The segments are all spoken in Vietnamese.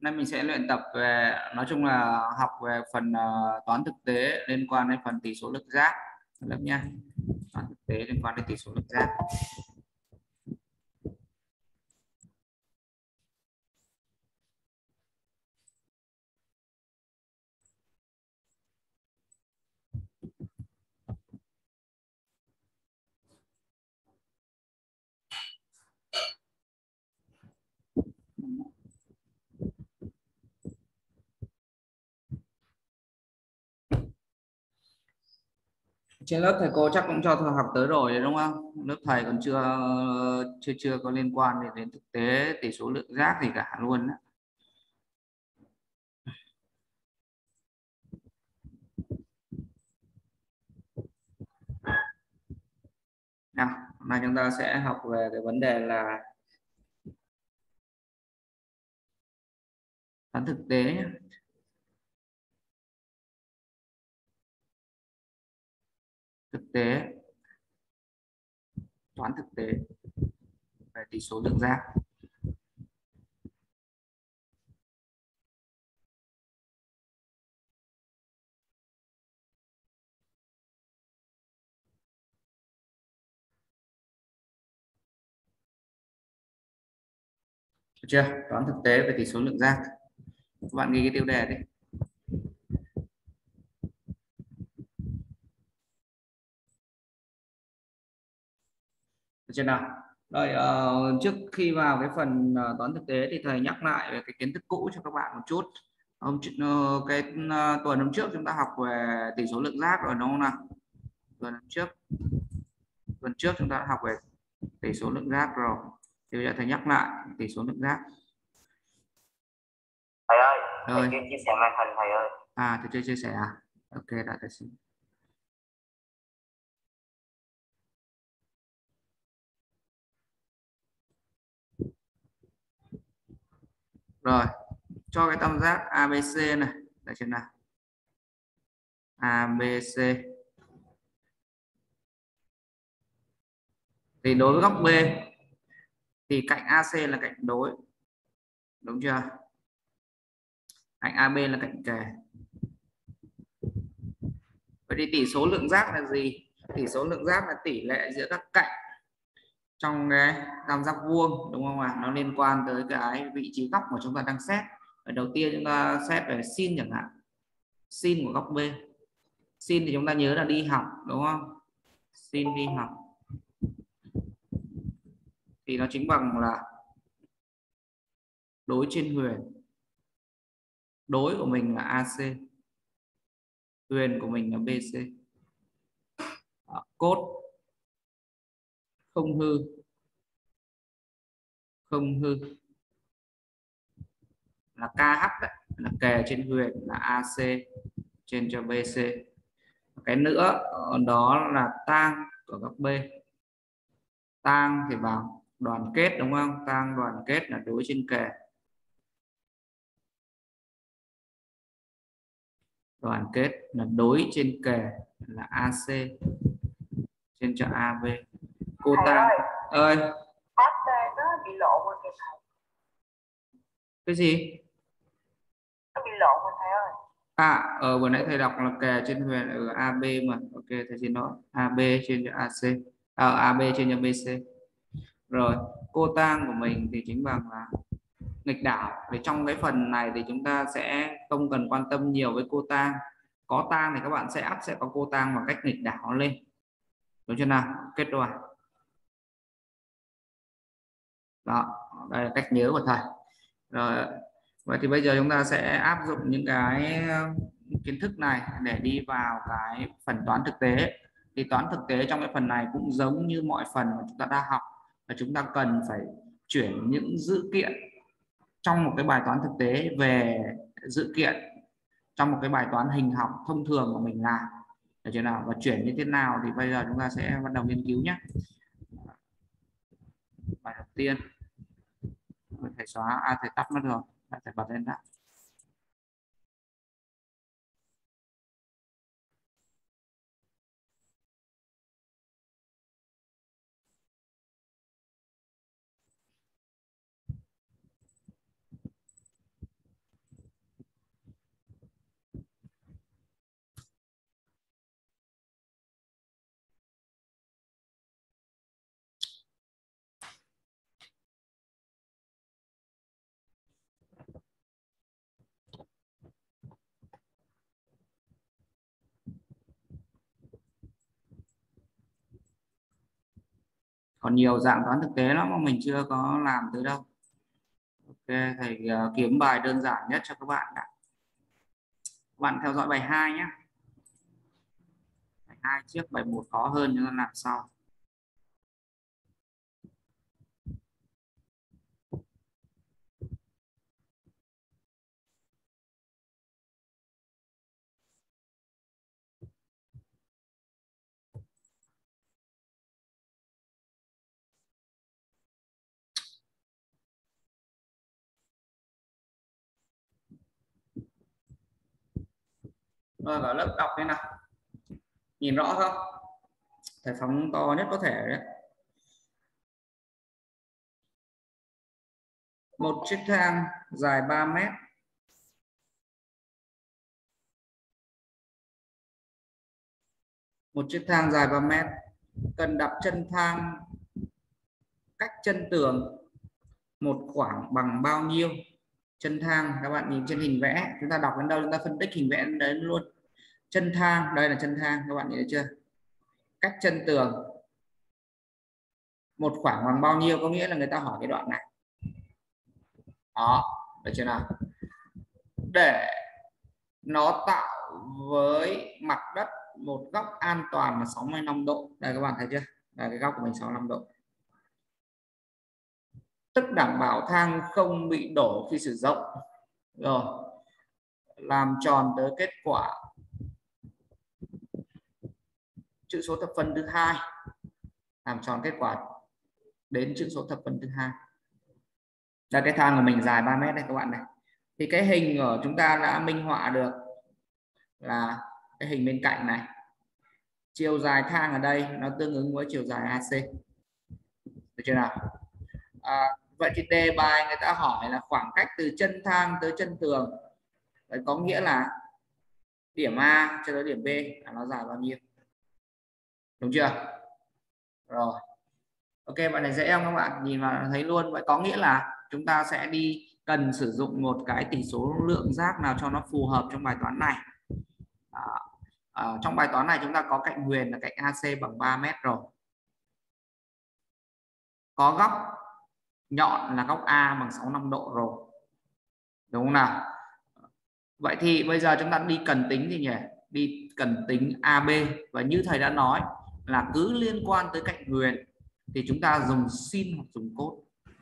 Nay mình sẽ luyện tập về, nói chung là học về phần toán thực tế liên quan đến phần tỷ số lực giác lớp nha. Toán thực tế liên quan đến tỷ số lực giác. Trên lớp thầy cô chắc cũng cho thầy học tới rồi đúng không? Lớp thầy còn chưa có liên quan đến thực tế tỷ số lượng giác gì cả luôn đó. Nào, hôm nay chúng ta sẽ học về cái vấn đề là toán thực tế nhé. Thực tế, toán thực tế về tỷ số lượng giác. Được chưa? Toán thực tế về tỷ số lượng giác. Các bạn ghi cái tiêu đề đi. Được chưa nào? Rồi, trước khi vào cái phần toán thực tế thì thầy nhắc lại về cái kiến thức cũ cho các bạn một chút. Tuần hôm trước chúng ta học về tỷ số lượng giác rồi đúng không nào? Tuần trước chúng ta đã học về tỷ số lượng giác rồi. Thì bây giờ thầy nhắc lại tỷ số lượng giác. Thầy ơi, Rồi. thầy chưa chia sẻ màn hình thầy ơi. Thầy chưa chia sẻ à? Ok, đã thầy xin. Rồi, cho cái tam giác ABC này, để xem nào. ABC thì đối với góc B thì cạnh AC là cạnh đối, đúng chưa? Cạnh AB là cạnh kề. Vậy thì tỷ số lượng giác là gì? Tỷ số lượng giác là tỷ lệ giữa các cạnh trong cái tam giác vuông, đúng không ạ? Nó liên quan tới cái vị trí góc mà chúng ta đang xét. Ở đầu tiên chúng ta xét về sin chẳng hạn, sin của góc B. Sin thì chúng ta nhớ là đi học, đúng không? Sin đi học thì nó chính bằng là đối trên huyền. Đối của mình là AC, huyền của mình là BC. Cốt không hư, không hư là KH đấy, là kề trên huyền là AC trên cho BC. Cái nữa đó là tang của góc B. Tang thì bằng đoàn kết, đúng không? Tang đoàn kết là đối trên kề. Đoàn kết là đối trên kề là AC trên cho AB. Cô Tang ơi, HD nó bị lộ rồi kìa thầy. cái gì? Nó bị lộ rồi thầy ơi. Vừa nãy thầy đọc là kề trên huyền ở AB mà. Ok, thầy xin lỗi. AB trên cho AC, AB trên cho BC. Rồi, cô tang của mình thì chính bằng là nghịch đảo. Thì trong cái phần này thì chúng ta sẽ không cần quan tâm nhiều với cô tang. Có tang thì các bạn sẽ có cô tang bằng cách nghịch đảo lên. Đúng chưa nào? Kết rồi. Đó, đây là cách nhớ của thầy. Rồi, vậy thì bây giờ chúng ta sẽ áp dụng những cái kiến thức này để đi vào cái phần toán thực tế. Thì toán thực tế trong cái phần này cũng giống như mọi phần mà chúng ta đã học, và chúng ta cần phải chuyển những dữ kiện trong một cái bài toán thực tế về dữ kiện trong một cái bài toán hình học thông thường của mình làm, được chưa nào? Và chuyển như thế nào thì bây giờ chúng ta sẽ bắt đầu nghiên cứu nhé. Bài đầu tiên thầy xóa, thầy tắt mất rồi, thầy bật lên đã. Còn nhiều dạng toán thực tế lắm mà mình chưa có làm tới đâu. Ok, thầy kiếm bài đơn giản nhất cho các bạn đã. Các bạn theo dõi bài 2 nhé. Bài 2 trước, bài 1 khó hơn nhưng làm sau. Rồi vào lớp đọc thế nào, nhìn rõ không? Thầy phóng to nhất có thể đấy. Một chiếc thang dài 3 mét. Một chiếc thang dài 3 mét, cần đặt chân thang cách chân tường một khoảng bằng bao nhiêu? Chân thang các bạn nhìn trên hình vẽ, chúng ta đọc đến đâu chúng ta phân tích hình vẽ đến luôn. Chân thang, đây là chân thang, các bạn nhìn thấy chưa? Cách chân tường một khoảng bằng bao nhiêu, có nghĩa là người ta hỏi cái đoạn này. Đó, được chưa nào? Để nó tạo với mặt đất một góc an toàn là 65 độ. Đây các bạn thấy chưa? Đây cái góc của mình 65 độ. Tức đảm bảo thang không bị đổ khi sử dụng. Rồi, làm tròn tới kết quả chữ số thập phân thứ hai. Làm tròn kết quả đến chữ số thập phân thứ hai. Đây cái thang của mình dài 3 mét đây các bạn này. Thì cái hình ở chúng ta đã minh họa được là cái hình bên cạnh này. Chiều dài thang ở đây nó tương ứng với chiều dài AC. Được chưa nào? Vậy thì đề bài người ta hỏi là khoảng cách từ chân thang tới chân tường. Đấy, có nghĩa là điểm A cho tới điểm B là nó dài bao nhiêu? Đúng chưa? Rồi. Ok, bạn này dễ không các bạn? Nhìn vào thấy luôn. Vậy có nghĩa là chúng ta sẽ cần sử dụng một cái tỷ số lượng giác nào cho nó phù hợp trong bài toán này. Trong bài toán này chúng ta có cạnh huyền là cạnh AC bằng 3 mét rồi. Có góc nhọn là góc A bằng 65 độ rồi. Đúng không nào? Vậy thì bây giờ chúng ta cần tính gì nhỉ? Cần tính AB, và như thầy đã nói là cứ liên quan tới cạnh huyền thì chúng ta dùng sin hoặc dùng cos.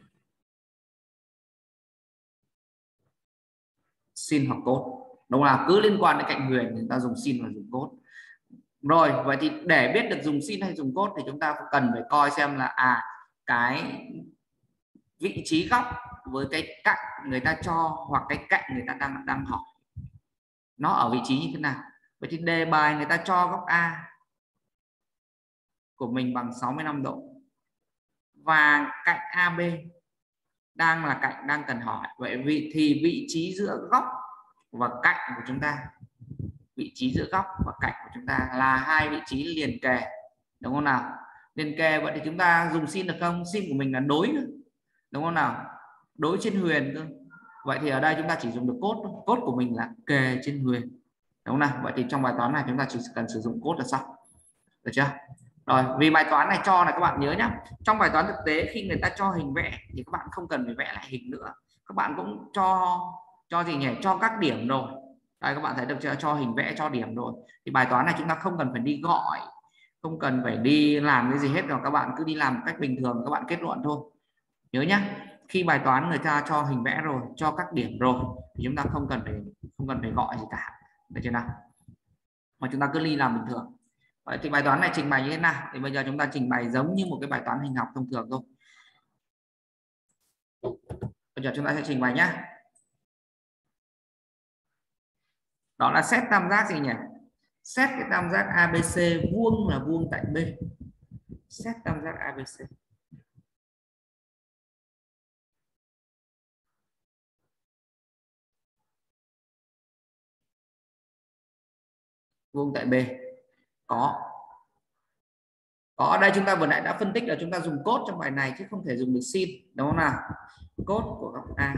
Sin hoặc cos. Đúng là cứ liên quan đến cạnh huyền thì chúng ta dùng sin và dùng cos. Rồi, vậy thì để biết được dùng sin hay dùng cos thì chúng ta cần phải coi xem là cái vị trí góc với cái cạnh người ta cho hoặc cái cạnh người ta đang hỏi nó ở vị trí như thế nào. Vậy thì đề bài người ta cho góc A của mình bằng 65 độ và cạnh AB đang là cạnh đang cần hỏi. Vậy thì vị trí giữa góc và cạnh của chúng ta, vị trí giữa góc và cạnh của chúng ta là hai vị trí liền kề, đúng không nào? Liền kề, vậy thì chúng ta dùng sin được không? Sin của mình là đối, đúng không nào? Đối trên huyền cơ. Vậy thì ở đây chúng ta chỉ dùng được cos, cos của mình là kề trên huyền, đúng không nào? Vậy thì trong bài toán này chúng ta chỉ cần sử dụng cos là xong, được chưa? Rồi, vì bài toán này cho là các bạn nhớ nhé, trong bài toán thực tế khi người ta cho hình vẽ thì các bạn không cần phải vẽ lại hình nữa, các bạn cũng cho gì nhỉ, cho các điểm rồi. Đây các bạn thấy được chưa, cho hình vẽ, cho điểm rồi. Thì bài toán này chúng ta không cần phải đi gọi, không cần phải đi làm cái gì hết, rồi các bạn cứ đi làm một cách bình thường, các bạn kết luận thôi. Nhớ nhé, khi bài toán người ta cho hình vẽ rồi, cho các điểm rồi thì chúng ta không cần phải gọi gì cả, được chưa nào? Mà chúng ta cứ đi làm bình thường. Vậy thì bài toán này trình bày như thế nào? Thì bây giờ chúng ta trình bày giống như một cái bài toán hình học thông thường thôi. Bây giờ chúng ta sẽ trình bày nhé. Đó là xét tam giác gì nhỉ? Xét cái tam giác ABC vuông là vuông tại B. Xét tam giác ABC. Vuông tại B. Có ở đây chúng ta vừa nãy đã phân tích là chúng ta dùng cos trong bài này chứ không thể dùng được sin, đúng không nào? Cos của góc A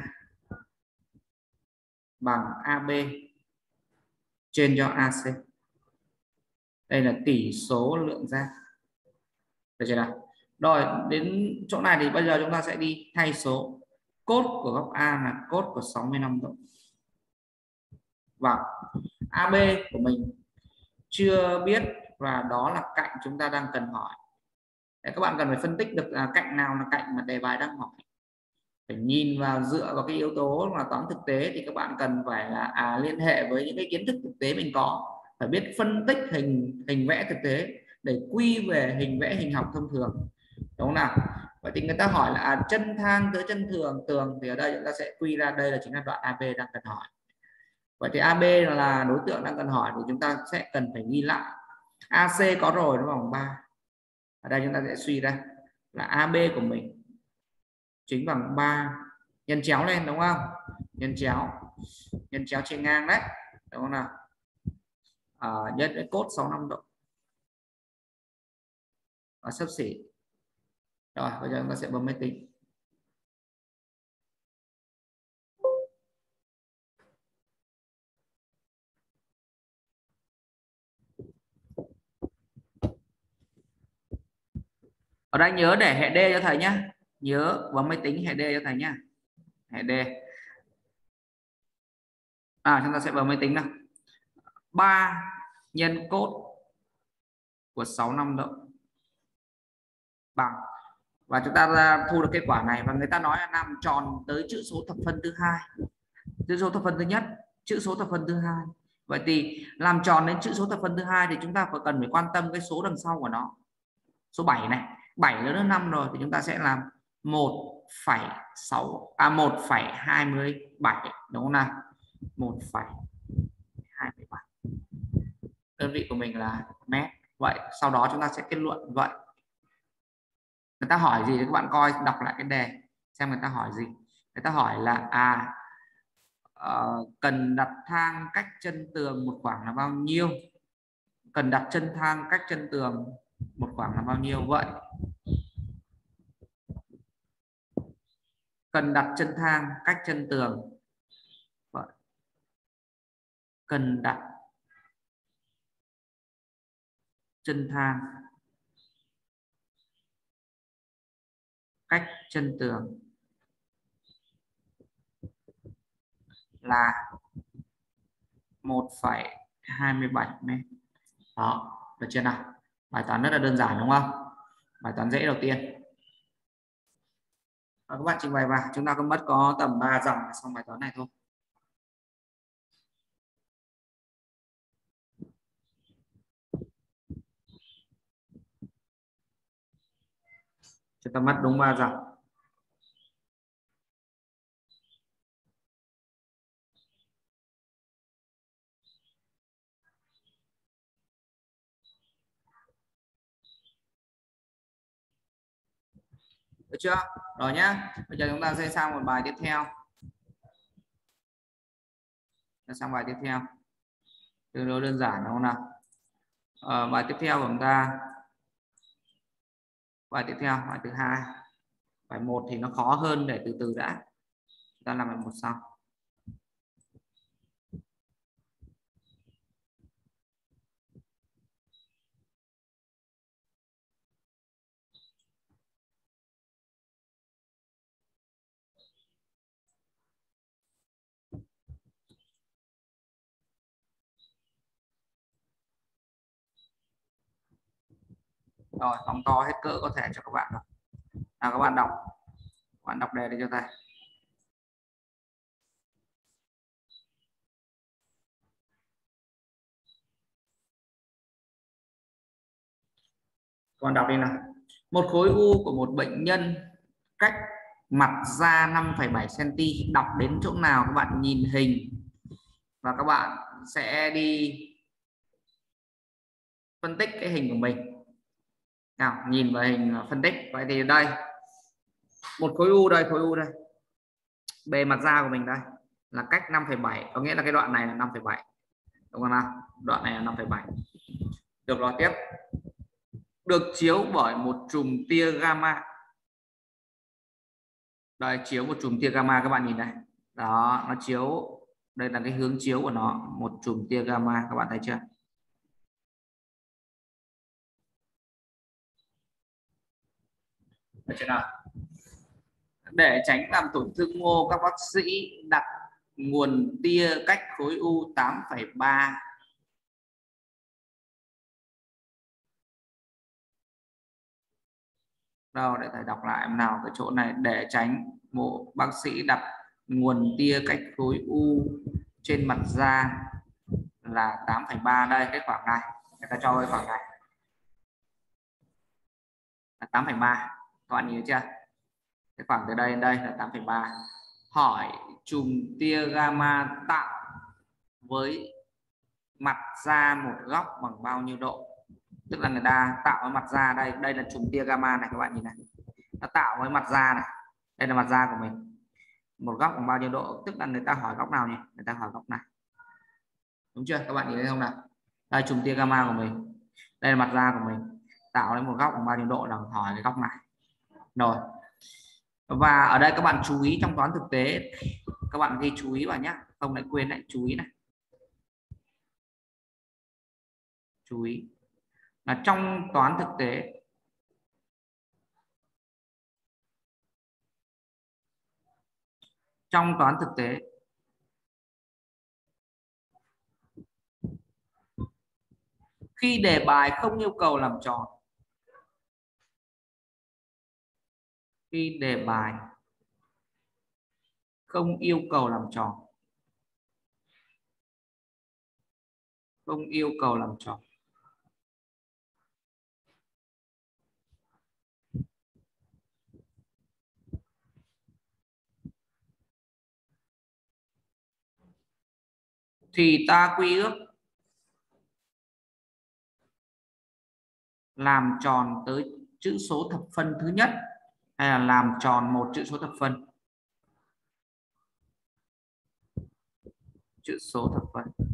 bằng AB trên cho AC. Đây là tỷ số lượng giác, được chưa nào? Rồi đến chỗ này thì bây giờ chúng ta sẽ đi thay số. Cốt của góc A là cốt của 65 độ. Và AB của mình chưa biết và đó là cạnh chúng ta đang cần hỏi. Để các bạn cần phải phân tích được là cạnh nào là cạnh mà đề bài đang hỏi. Phải nhìn vào, dựa vào cái yếu tố là toán thực tế thì các bạn cần phải là liên hệ với những cái kiến thức thực tế mình có, phải biết phân tích hình vẽ thực tế để quy về hình vẽ hình học thông thường, đúng không nào? Vậy thì người ta hỏi là chân thang tới chân tường thì ở đây chúng ta sẽ quy ra đây là chính là đoạn AB đang cần hỏi. Vậy thì AB là đối tượng đang cần hỏi thì chúng ta sẽ cần phải ghi lại. AC có rồi nó bằng 3. Ở đây chúng ta sẽ suy ra là AB của mình chính bằng 3 nhân chéo lên, đúng không? Nhân chéo trên ngang đấy, đúng không nào? Nhân với cốt 65 độ và xấp xỉ. Rồi bây giờ chúng ta sẽ bấm máy tính. Ở đây nhớ để hệ D cho thầy nhé, nhớ bấm máy tính hệ D cho thầy nhé, hệ D. Chúng ta sẽ bấm máy tính nào. 3 nhân cốt của 65 độ bằng, và chúng ta ra thu được kết quả này, và người ta nói là làm tròn tới chữ số thập phân thứ hai, chữ số thập phân thứ nhất, chữ số thập phân thứ hai. Vậy thì làm tròn đến chữ số thập phân thứ hai thì chúng ta cần phải quan tâm cái số đằng sau của nó. Số 7 này, 7 lớn hơn 5 rồi thì chúng ta sẽ làm 1,27, đúng không nào? 1,27. Đơn vị của mình là mét. Vậy sau đó chúng ta sẽ kết luận vậy. Người ta hỏi gì thì các bạn coi, đọc lại cái đề xem người ta hỏi gì. Người ta hỏi là cần đặt thang cách chân tường một khoảng là bao nhiêu? Cần đặt chân thang cách chân tường một khoảng là bao nhiêu? Vậy cần đặt chân thang cách chân tường, vậy cần đặt chân thang cách chân tường là 1,27 mét. Đó, được chưa nào? Bài toán rất là đơn giản đúng không? Bài toán dễ đầu tiên. Các bạn trình bày vào, chúng ta có mất có tầm 3 dòng là xong bài toán này thôi. Chúng ta mất đúng 3 dòng. Được chưa? Rồi nhá. Bây giờ chúng ta sẽ sang một bài tiếp theo. Sang bài tiếp theo. Tương đối đơn giản đúng không nào? Bài tiếp theo của chúng ta. Bài tiếp theo, bài thứ hai. Bài 1 thì nó khó hơn, để từ từ đã. Chúng ta làm bài 1 sau. Rồi, phóng to hết cỡ có thể cho các bạn rồi. Các bạn đọc đề để cho thầy. Các bạn đọc đi nào. Một khối u của một bệnh nhân cách mặt ra 5,7 cm. Đọc đến chỗ nào các bạn nhìn hình và các bạn sẽ đi phân tích cái hình của mình. Nào, nhìn vào hình phân tích. Vậy thì đây, một khối u đây, bề mặt da của mình đây là cách 5,7, có nghĩa là cái đoạn này là 5,7, đúng không nào? Đoạn này là 5,7. Được rồi, tiếp. Được chiếu bởi một chùm tia gamma. Đây, chiếu một chùm tia gamma, các bạn nhìn đây. Đó, nó chiếu, đây là cái hướng chiếu của nó, một chùm tia gamma, các bạn thấy chưa? Được chưa nào? Để tránh làm tổn thương mô, các bác sĩ đặt nguồn tia cách khối u 8,3 đâu để thầy đọc lại em nào cái chỗ này. Để tránh mô, bác sĩ đặt nguồn tia cách khối u trên mặt da là 8,3. Đây cái khoảng này người ta cho cái khoảng này là 8,3, các bạn nhớ chưa? Cái khoảng từ đây đến đây là 8,3. Hỏi chùm tia gamma tạo với mặt da một góc bằng bao nhiêu độ? Tức là người ta tạo với mặt da, đây là chùm tia gamma này, các bạn nhìn này, nó tạo với mặt da này, đây là mặt da của mình, một góc bằng bao nhiêu độ? Tức là người ta hỏi góc nào nhỉ? Người ta hỏi góc này, đúng chưa? Các bạn nhìn thấy không nào? Đây chùm tia gamma của mình, đây là mặt da của mình, tạo lên một góc bằng bao nhiêu độ là hỏi cái góc này. Rồi, và ở đây các bạn chú ý trong toán thực tế, các bạn ghi chú ý vào nhé, không lại quên, lại chú ý này, chú ý là trong toán thực tế khi đề bài không yêu cầu làm tròn, khi đề bài không yêu cầu làm tròn, không yêu cầu làm tròn thì ta quy ước làm tròn tới chữ số thập phân thứ nhất, hay là làm tròn một chữ số thập phân, chữ số thập phân.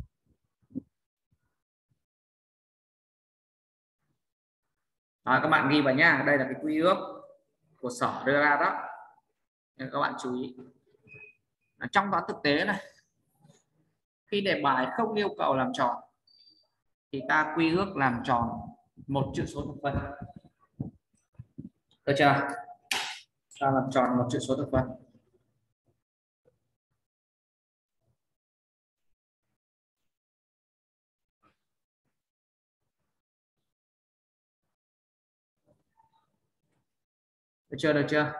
Đó, các bạn ghi vào nhá, đây là cái quy ước của Sở đưa ra đó, nên các bạn chú ý. Trong toán thực tế này, khi đề bài không yêu cầu làm tròn thì ta quy ước làm tròn một chữ số thập phân, được chưa? Ta làm tròn một chữ số thập phân. Được chưa? Được chưa?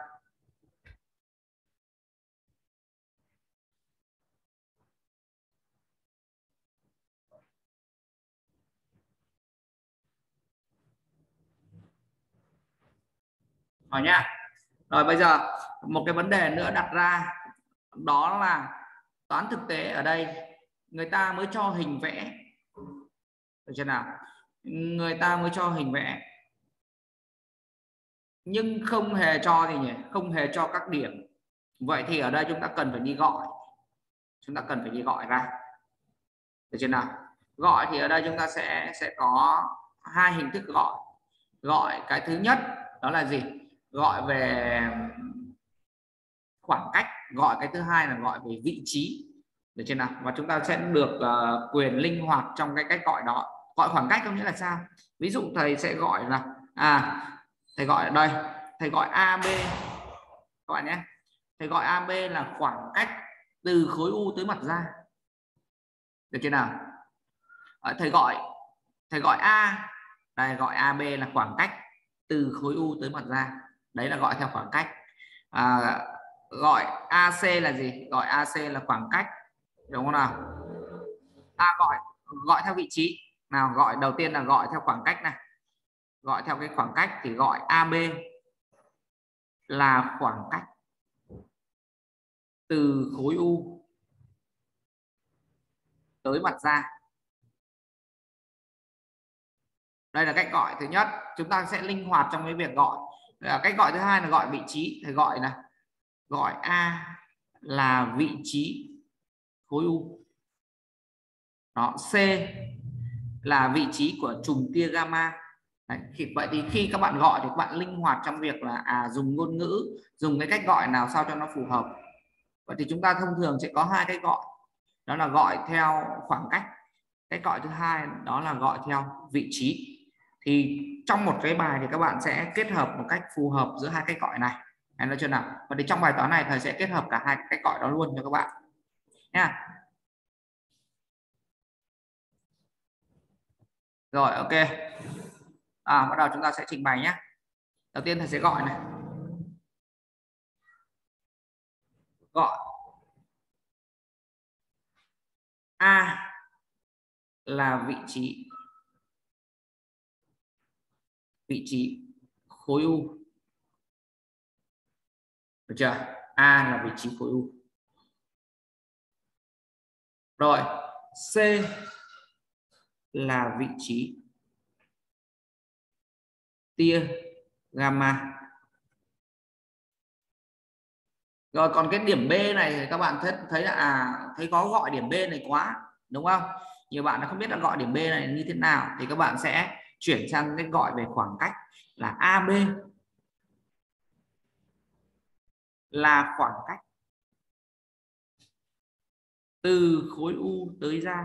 Hỏi nhá. Rồi bây giờ một cái vấn đề nữa đặt ra, đó là toán thực tế ở đây người ta mới cho hình vẽ, được chưa nào? Người ta mới cho hình vẽ nhưng không hề cho gì nhỉ? Không hề cho các điểm. Vậy thì ở đây chúng ta cần phải đi gọi, chúng ta cần phải đi gọi ra, được chưa nào? Gọi thì ở đây chúng ta sẽ có hai hình thức gọi. Gọi cái thứ nhất đó là gì? Gọi về khoảng cách. Gọi cái thứ hai là gọi về vị trí, được chưa nào? Và chúng ta sẽ được quyền linh hoạt trong cái cách gọi đó. Gọi khoảng cách có nghĩa là sao? Ví dụ thầy sẽ gọi là thầy gọi ở đây, thầy gọi AB, các bạn nhé. Thầy gọi AB là khoảng cách từ khối u tới mặt da, được chưa nào? Thầy gọi A, đây gọi AB là khoảng cách từ khối u tới mặt da, đấy là gọi theo khoảng cách. Gọi AC là gì? Gọi AC là khoảng cách, đúng không nào? Gọi theo vị trí nào. Gọi đầu tiên là gọi theo khoảng cách này, gọi theo cái khoảng cách thì gọi AB là khoảng cách từ khối u tới mặt da. Đây là cách gọi thứ nhất, chúng ta sẽ linh hoạt trong cái việc gọi. Cách gọi thứ hai là gọi vị trí, thì gọi là gọi A là vị trí khối u, đó, C là vị trí của chùm tia gamma. Đấy, vậy thì khi các bạn gọi thì các bạn linh hoạt trong việc là dùng ngôn ngữ, dùng cái cách gọi nào sao cho nó phù hợp. Vậy thì chúng ta thông thường sẽ có hai cách gọi, đó là gọi theo khoảng cách. Cách gọi thứ hai đó là gọi theo vị trí. Thì trong một cái bài thì các bạn sẽ kết hợp một cách phù hợp giữa hai cách gọi này, em nói chưa nào? Và thì trong bài toán này thầy sẽ kết hợp cả hai cách gọi đó luôn cho các bạn nha. Rồi, ok. Bắt đầu chúng ta sẽ trình bày nhé. Đầu tiên thầy sẽ gọi này. Gọi A là vị trí khối u. Được chưa? A là vị trí khối u. Rồi, C là vị trí tia gamma. Rồi còn cái điểm B này thì các bạn thấy là thấy có gọi điểm B này quá, đúng không? Nhiều bạn không biết là gọi điểm B này như thế nào thì các bạn sẽ chuyển sang cái gọi về khoảng cách là AB là khoảng cách từ khối u tới da.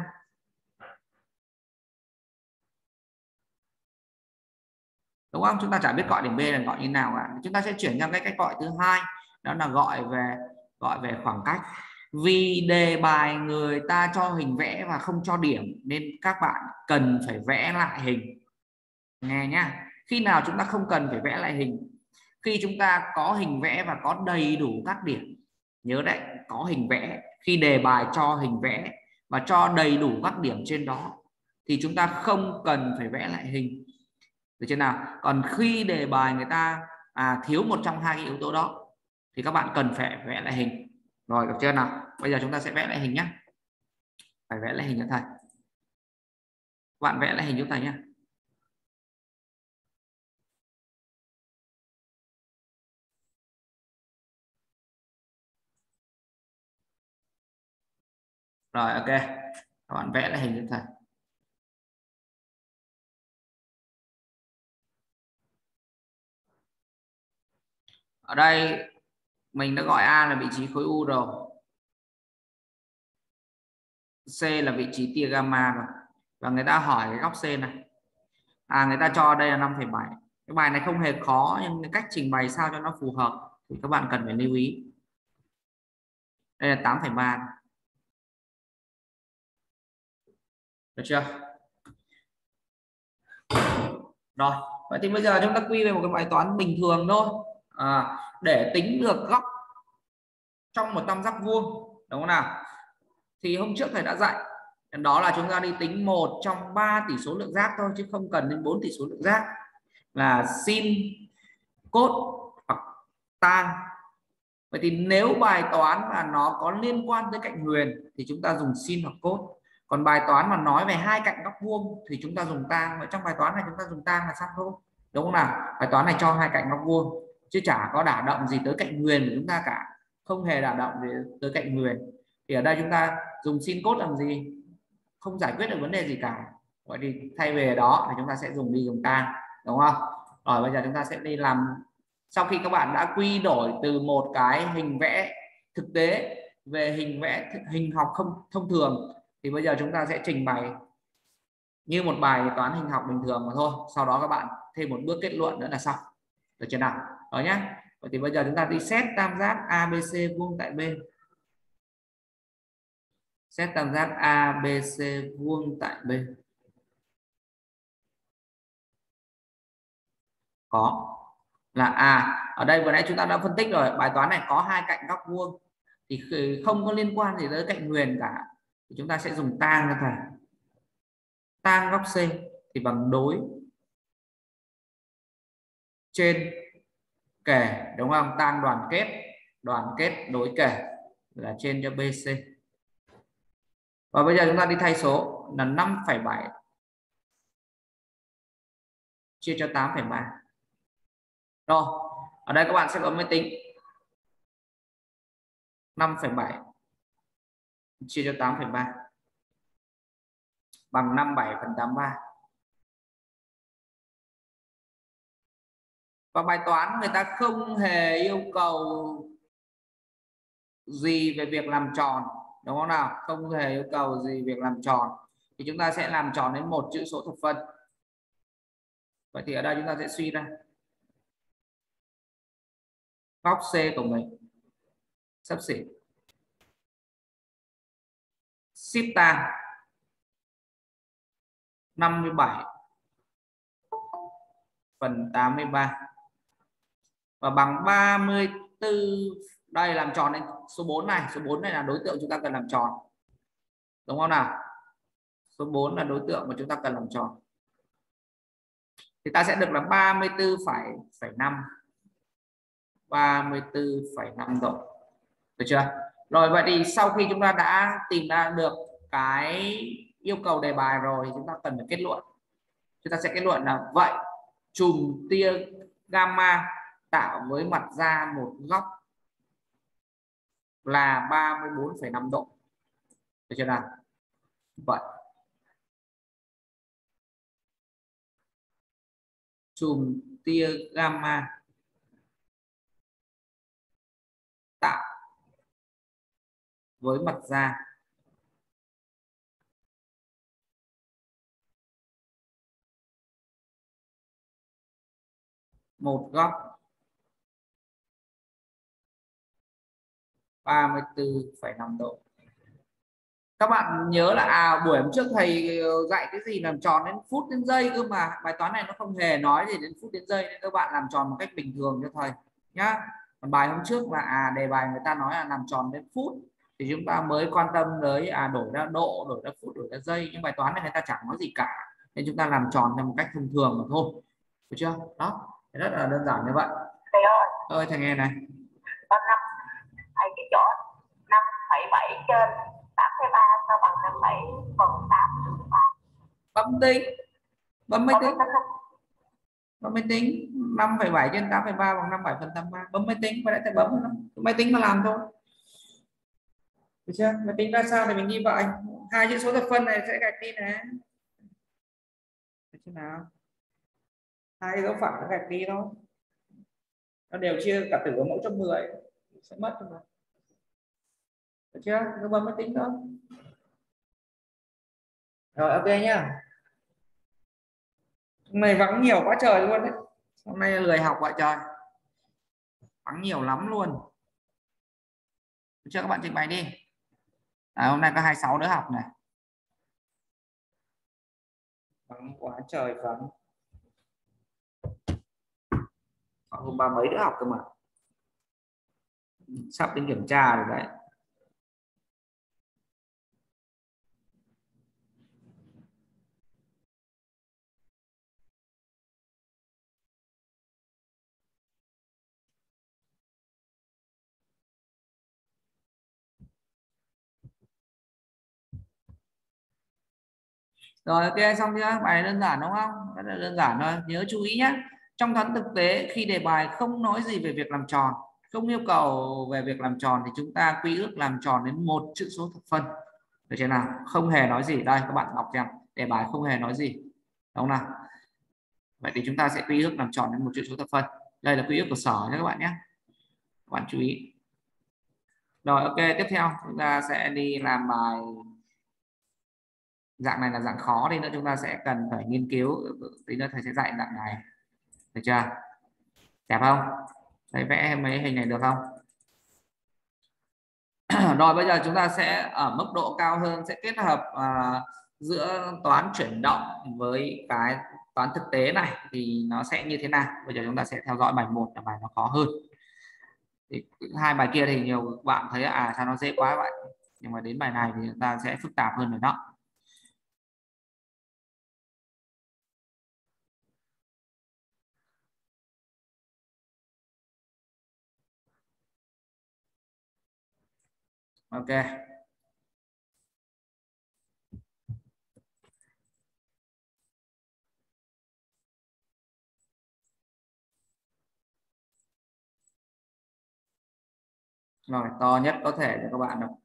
Đúng không? Chúng ta chả biết gọi điểm B là gọi như nào cả. Chúng ta sẽ chuyển sang cái cách gọi thứ hai, đó là gọi về khoảng cách. Vì đề bài người ta cho hình vẽ và không cho điểm nên các bạn cần phải vẽ lại hình. Nghe nhá. Khi nào chúng ta không cần phải vẽ lại hình? Khi chúng ta có hình vẽ và có đầy đủ các điểm. Nhớ đấy, có hình vẽ. Khi đề bài cho hình vẽ và cho đầy đủ các điểm trên đó thì chúng ta không cần phải vẽ lại hình. Được chưa nào? Còn khi đề bài người ta thiếu một trong hai cái yếu tố đó thì các bạn cần phải vẽ lại hình. Rồi, được chưa nào? Bây giờ chúng ta sẽ vẽ lại hình nhé. Phải vẽ lại hình cho thầy. Các bạn vẽ lại hình cho thầy nhé. Rồi, ok. Các bạn vẽ lại hình cho thầy. Ở đây mình đã gọi A là vị trí khối u rồi, C là vị trí tia gamma rồi, và người ta hỏi cái góc C này, người ta cho đây là 5,7. Cái bài này không hề khó nhưng cái cách trình bày sao cho nó phù hợp thì các bạn cần phải lưu ý. Đây là 8,3. Được chưa? Rồi, vậy thì bây giờ chúng ta quy về một cái bài toán bình thường thôi, để tính được góc trong một tam giác vuông, đúng không nào? Thì hôm trước thầy đã dạy, đó là chúng ta đi tính một trong 3 tỷ số lượng giác thôi chứ không cần đến 4 tỷ số lượng giác, là sin, cos hoặc tan. Vậy thì nếu bài toán mà nó có liên quan tới cạnh huyền thì chúng ta dùng sin hoặc cos. Còn bài toán mà nói về hai cạnh góc vuông thì chúng ta dùng tan. Vậy trong bài toán này chúng ta dùng tan là xong thôi, đúng không nào? Bài toán này cho hai cạnh góc vuông chứ chả có đả động gì tới cạnh huyền của chúng ta cả, không hề đả động tới cạnh huyền. Thì ở đây chúng ta dùng sin cos làm gì? Không giải quyết được vấn đề gì cả. Vậy thì thay về đó thì chúng ta sẽ dùng tan, đúng không? Rồi bây giờ chúng ta sẽ đi làm. Sau khi các bạn đã quy đổi từ một cái hình vẽ thực tế về hình vẽ hình học không thông thường thì bây giờ chúng ta sẽ trình bày như một bài toán hình học bình thường mà thôi. Sau đó các bạn thêm một bước kết luận nữa là xong. Được chưa nào? Rồi nhé. Vậy thì bây giờ chúng ta đi xét tam giác ABC vuông tại B. Xét tam giác ABC vuông tại B. Có là ở đây vừa nãy chúng ta đã phân tích rồi, bài toán này có hai cạnh góc vuông thì không có liên quan gì tới cạnh huyền cả, thì chúng ta sẽ dùng tan cho thầy. Tan góc C thì bằng đối trên kẻ, đúng không? Tan đoàn kết đối kẻ là trên cho BC. Và bây giờ chúng ta đi thay số là 5,7 chia cho 8,3. Rồi, ở đây các bạn sẽ có máy tính 5,7 chia cho 8,3 bằng 57/83. Và bài toán người ta không hề yêu cầu gì về việc làm tròn, đúng không nào? Không hề yêu cầu gì việc làm tròn thì chúng ta sẽ làm tròn đến một chữ số thập phân. Vậy thì ở đây chúng ta sẽ suy ra góc C của mình xấp xỉ Sita 57/83 và bằng 34. Đây làm tròn lên số 4 này, số 4 này là đối tượng chúng ta cần làm tròn, đúng không nào? Số 4 là đối tượng mà chúng ta cần làm tròn, thì ta sẽ được là 34,5 34,5 độ, được chưa? Rồi vậy thì sau khi chúng ta đã tìm ra được cái yêu cầu đề bài rồi, chúng ta cần phải kết luận. Chúng ta sẽ kết luận là vậy chùm tia gamma tạo với mặt ra một góc là 34,5 độ, được chưa nào? Vậy chùm tia gamma tạo với mặt ra một góc 34,5 độ. Các bạn nhớ là buổi hôm trước thầy dạy cái gì làm tròn đến phút đến giây cơ mà, bài toán này nó không hề nói gì đến phút đến giây nên các bạn làm tròn một cách bình thường cho thầy nhá. Còn bài hôm trước là đề bài người ta nói là làm tròn đến phút thì chúng ta mới quan tâm tới đổi ra độ, đổi ra phút, đổi ra giây, nhưng bài toán này người ta chẳng nói gì cả nên chúng ta làm tròn theo một cách thông thường mà thôi, được chưa? Đó, rất là đơn giản như vậy. Thầy ơi, thầy nghe này, có 5 hay cái chỗ 5,7 trên 8,3 sao bằng 5,7 phần 8,3. bấm tính, bấm máy tính, bấm máy tính 5,7 trên 8,3 bằng 57/83. Bấm máy tính, và đã bấm máy tính mà làm thôi, được chưa? Máy tính ra sao thì mình ghi vậy. Hai chữ số thập phân này sẽ gạch đi này, được chưa nào? Hai dấu phẳng nó gạch đi thôi, nó đều chia cả tử và mẫu trong 10 sẽ mất thôi mà, được chưa? Cứ bấm máy tính thôi. Rồi ok nhá. Hôm nay vắng nhiều quá trời luôn đấy, hôm nay lười học vậy trời, vắng nhiều lắm luôn, được chưa? Các bạn trình bày đi. Hôm nay có 26 đứa học này, vắng quá trời vắng, hôm 30 mấy đứa học cơ mà, sắp đến kiểm tra rồi đấy. Rồi ok, xong chưa? Bài đơn giản đúng không? Rất là đơn giản thôi. Nhớ chú ý nhé. Trong toán thực tế khi đề bài không nói gì về việc làm tròn, không yêu cầu về việc làm tròn thì chúng ta quy ước làm tròn đến một chữ số thập phân. Được chưa nào? Không hề nói gì. Đây các bạn đọc xem, đề bài không hề nói gì. Đúng không nào? Vậy thì chúng ta sẽ quy ước làm tròn đến một chữ số thập phân. Đây là quy ước của sở nhé các bạn nhé. Các bạn chú ý. Rồi ok, tiếp theo chúng ta sẽ đi làm bài dạng này là dạng khó, thì nữa chúng ta sẽ cần phải nghiên cứu, tí nữa thầy sẽ dạy dạng này, được chưa? Đẹp không? Thầy vẽ mấy hình này được không? Rồi bây giờ chúng ta sẽ ở mức độ cao hơn sẽ kết hợp giữa toán chuyển động với cái toán thực tế này thì nó sẽ như thế nào. Bây giờ chúng ta sẽ theo dõi bài 1 là bài nó khó hơn. Thì hai bài kia thì nhiều bạn thấy sao nó dễ quá vậy, nhưng mà đến bài này thì chúng ta sẽ phức tạp hơn rồi đó. Ok. Rồi to nhất có thể cho các bạn được.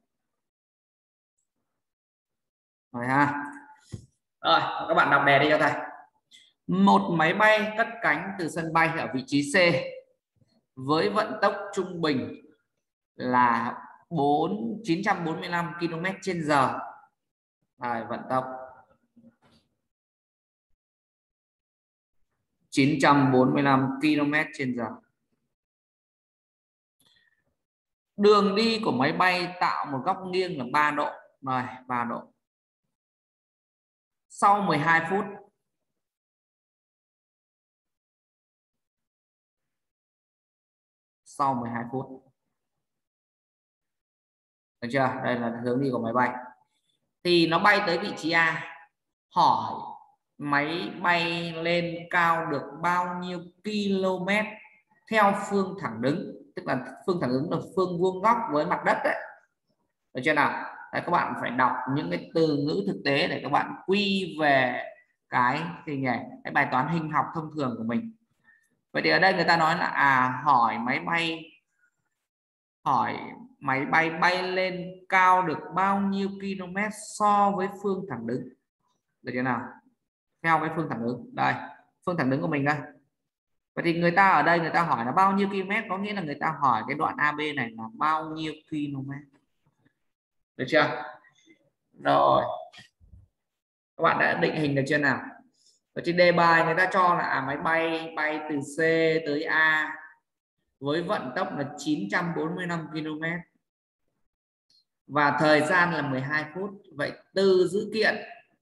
Rồi ha. Rồi các bạn đọc đề đi cho thầy. Một máy bay cất cánh từ sân bay ở vị trí C với vận tốc trung bình là 945 km/h. Vận tốc 945 km/h. Đường đi của máy bay tạo một góc nghiêng là 3 độ. Rồi, 3 độ. Sau 12 phút được chưa? Đây là hướng đi của máy bay. Thì nó bay tới vị trí A. Hỏi máy bay lên cao được bao nhiêu km theo phương thẳng đứng, tức là phương thẳng đứng là phương vuông góc với mặt đất đấy. Được chưa nào? Đấy, các bạn phải đọc những cái từ ngữ thực tế để các bạn quy về cái gì nhỉ? Cái bài toán hình học thông thường của mình. Vậy thì ở đây người ta nói là hỏi máy bay bay lên cao được bao nhiêu km so với phương thẳng đứng. Được chưa nào? Theo cái phương thẳng đứng. Đây, phương thẳng đứng của mình đây. Vậy thì người ta ở đây người ta hỏi là bao nhiêu km, có nghĩa là người ta hỏi cái đoạn AB này là bao nhiêu km. Được chưa? Rồi. Các bạn đã định hình được chưa nào? Ở trên đề bài người ta cho là máy bay bay từ C tới A với vận tốc là 945 km và thời gian là 12 phút. Vậy từ dữ kiện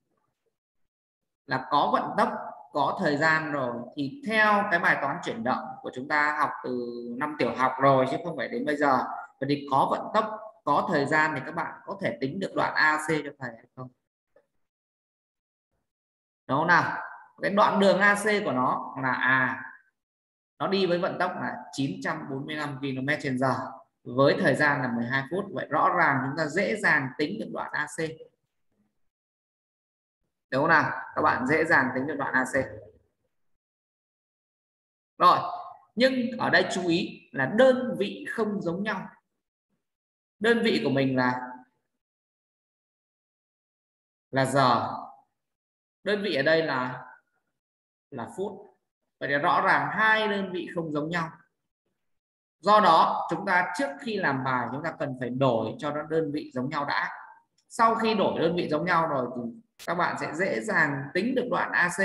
là có vận tốc, có thời gian rồi, thì theo cái bài toán chuyển động của chúng ta học từ năm tiểu học rồi chứ không phải đến bây giờ. Vậy thì có vận tốc, có thời gian thì các bạn có thể tính được đoạn AC cho thầy hay không? Đúng không nào? Cái đoạn đường AC của nó là nó đi với vận tốc là 945 km/h với thời gian là 12 phút. Vậy rõ ràng chúng ta dễ dàng tính được đoạn AC. Đúng không nào? Các bạn dễ dàng tính được đoạn AC. Rồi, nhưng ở đây chú ý là đơn vị không giống nhau. Đơn vị của mình là giờ. Đơn vị ở đây là phút. Vậy thì rõ ràng hai đơn vị không giống nhau. Do đó chúng ta trước khi làm bài chúng ta cần phải đổi cho nó đơn vị giống nhau đã. Sau khi đổi đơn vị giống nhau rồi thì các bạn sẽ dễ dàng tính được đoạn AC.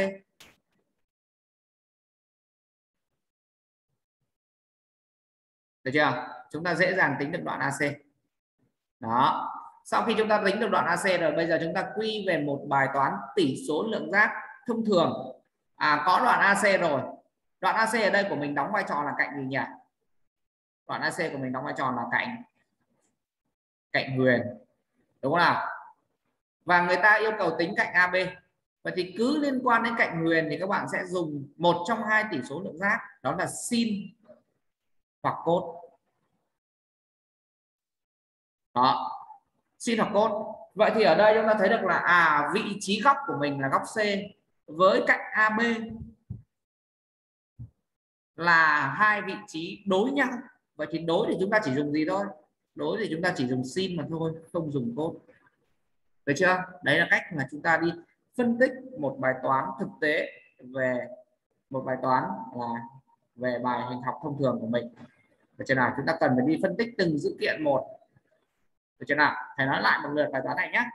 Được chưa? Chúng ta dễ dàng tính được đoạn AC. Đó. Sau khi chúng ta tính được đoạn AC rồi, bây giờ chúng ta quy về một bài toán tỷ số lượng giác thông thường. Có đoạn AC rồi. Đoạn AC ở đây của mình đóng vai trò là cạnh gì nhỉ? Đoạn AC của mình đóng vai trò là cạnh huyền. Đúng không nào? Và người ta yêu cầu tính cạnh AB. Vậy thì cứ liên quan đến cạnh huyền thì các bạn sẽ dùng một trong hai tỷ số lượng giác, đó là sin hoặc cos. Đó, sin hoặc cos. Vậy thì ở đây chúng ta thấy được là vị trí góc của mình là góc C với cạnh AB là hai vị trí đối nhau. Vậy thì đối thì chúng ta chỉ dùng gì thôi? Đối thì chúng ta chỉ dùng sin mà thôi, không dùng cos. Được chưa? Đấy là cách mà chúng ta đi phân tích một bài toán thực tế về một bài toán là về bài hình học thông thường của mình. Được chưa nào? Chúng ta cần phải đi phân tích từng dữ kiện một. Được chưa nào? Thầy nói lại một lượt bài toán này nhé.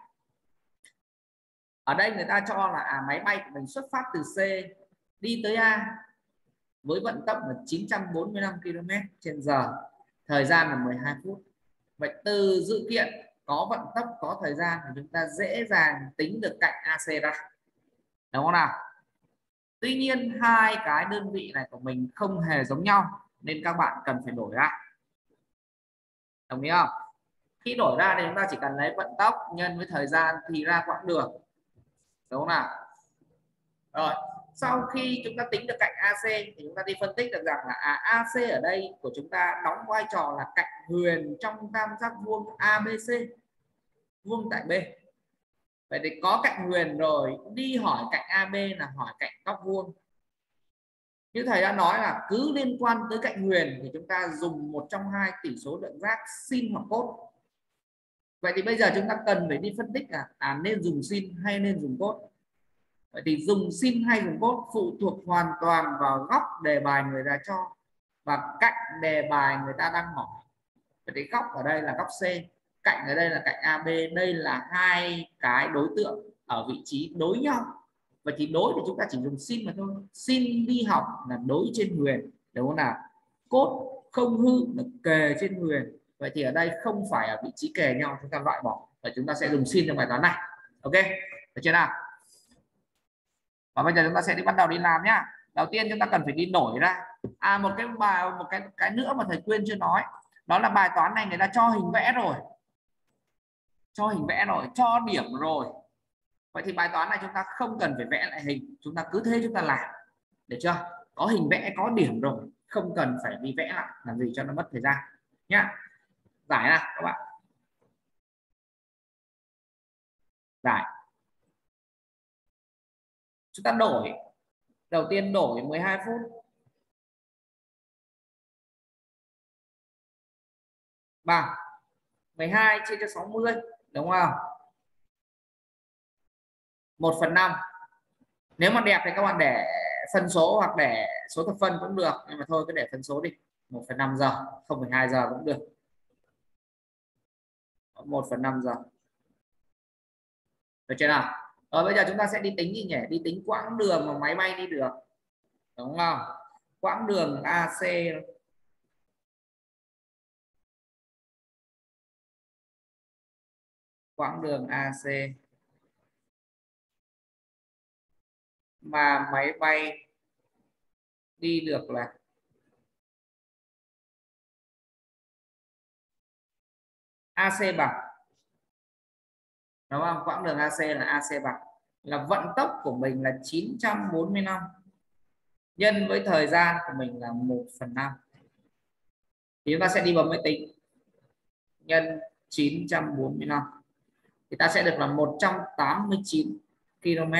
Ở đây người ta cho là máy bay của mình xuất phát từ C đi tới A với vận tốc là 945 km/h, thời gian là 12 phút. Vậy từ dữ kiện có vận tốc, có thời gian thì chúng ta dễ dàng tính được cạnh AC ra. Đúng không nào? Tuy nhiên hai cái đơn vị này của mình không hề giống nhau nên các bạn cần phải đổi ra. Đồng ý không? Khi đổi ra thì chúng ta chỉ cần lấy vận tốc nhân với thời gian thì ra quãng đường. Đúng không nào? Rồi, sau khi chúng ta tính được cạnh AC thì chúng ta đi phân tích được rằng là AC ở đây của chúng ta đóng vai trò là cạnh huyền trong tam giác vuông ABC, vuông tại B. Vậy thì có cạnh huyền rồi, đi hỏi cạnh AB là hỏi cạnh góc vuông. Như thầy đã nói là cứ liên quan tới cạnh huyền thì chúng ta dùng một trong hai tỷ số lượng giác sin hoặc cos. Vậy thì bây giờ chúng ta cần phải đi phân tích là nên dùng sin hay nên dùng cos. Vậy thì dùng sin hay dùng cos phụ thuộc hoàn toàn vào góc đề bài người ta cho và cạnh đề bài người ta đang hỏi. Vậy thì góc ở đây là góc C, cạnh ở đây là cạnh AB. Đây là hai cái đối tượng ở vị trí đối nhau. Vậy thì đối thì chúng ta chỉ dùng sin mà thôi. Sin đi học là đối trên huyền, đúng không nào? Cốt không hư là kề trên huyền. Vậy thì ở đây không phải ở vị trí kề nhau, chúng ta loại bỏ và chúng ta sẽ dùng sin trong bài toán này. Ok, được chưa nào? Và bây giờ chúng ta sẽ bắt đầu đi làm nhá. Đầu tiên chúng ta cần phải đi đổi ra. Một cái bài, một cái nữa mà thầy quên chưa nói, đó là bài toán này người ta cho hình vẽ rồi, cho điểm rồi. Vậy thì bài toán này chúng ta không cần phải vẽ lại hình, chúng ta cứ thế chúng ta làm, được chưa? Có hình vẽ, có điểm rồi, không cần phải đi vẽ lại làm gì cho nó mất thời gian nhá. Giải nào các bạn. Giải. Chúng ta đổi. Đầu tiên đổi 12 phút bằng 12 chia cho 60, đúng không? 1/5. Nếu mà đẹp thì các bạn để phân số hoặc để số thập phân cũng được, nhưng mà thôi cứ để phân số đi. 1/5 giờ, 0,2 giờ cũng được. 1/5 giờ. Được chưa nào? Rồi bây giờ chúng ta sẽ đi tính gì nhỉ? Đi tính quãng đường mà máy bay đi được, đúng không? Quãng đường AC. Quãng đường AC mà máy bay đi được là AC bằng, đúng không? Quãng đường AC là AC bằng là vận tốc của mình là 945 nhân với thời gian của mình là 1/5. Thì chúng ta sẽ đi vào máy tính, nhân 945 thì ta sẽ được là 189 km.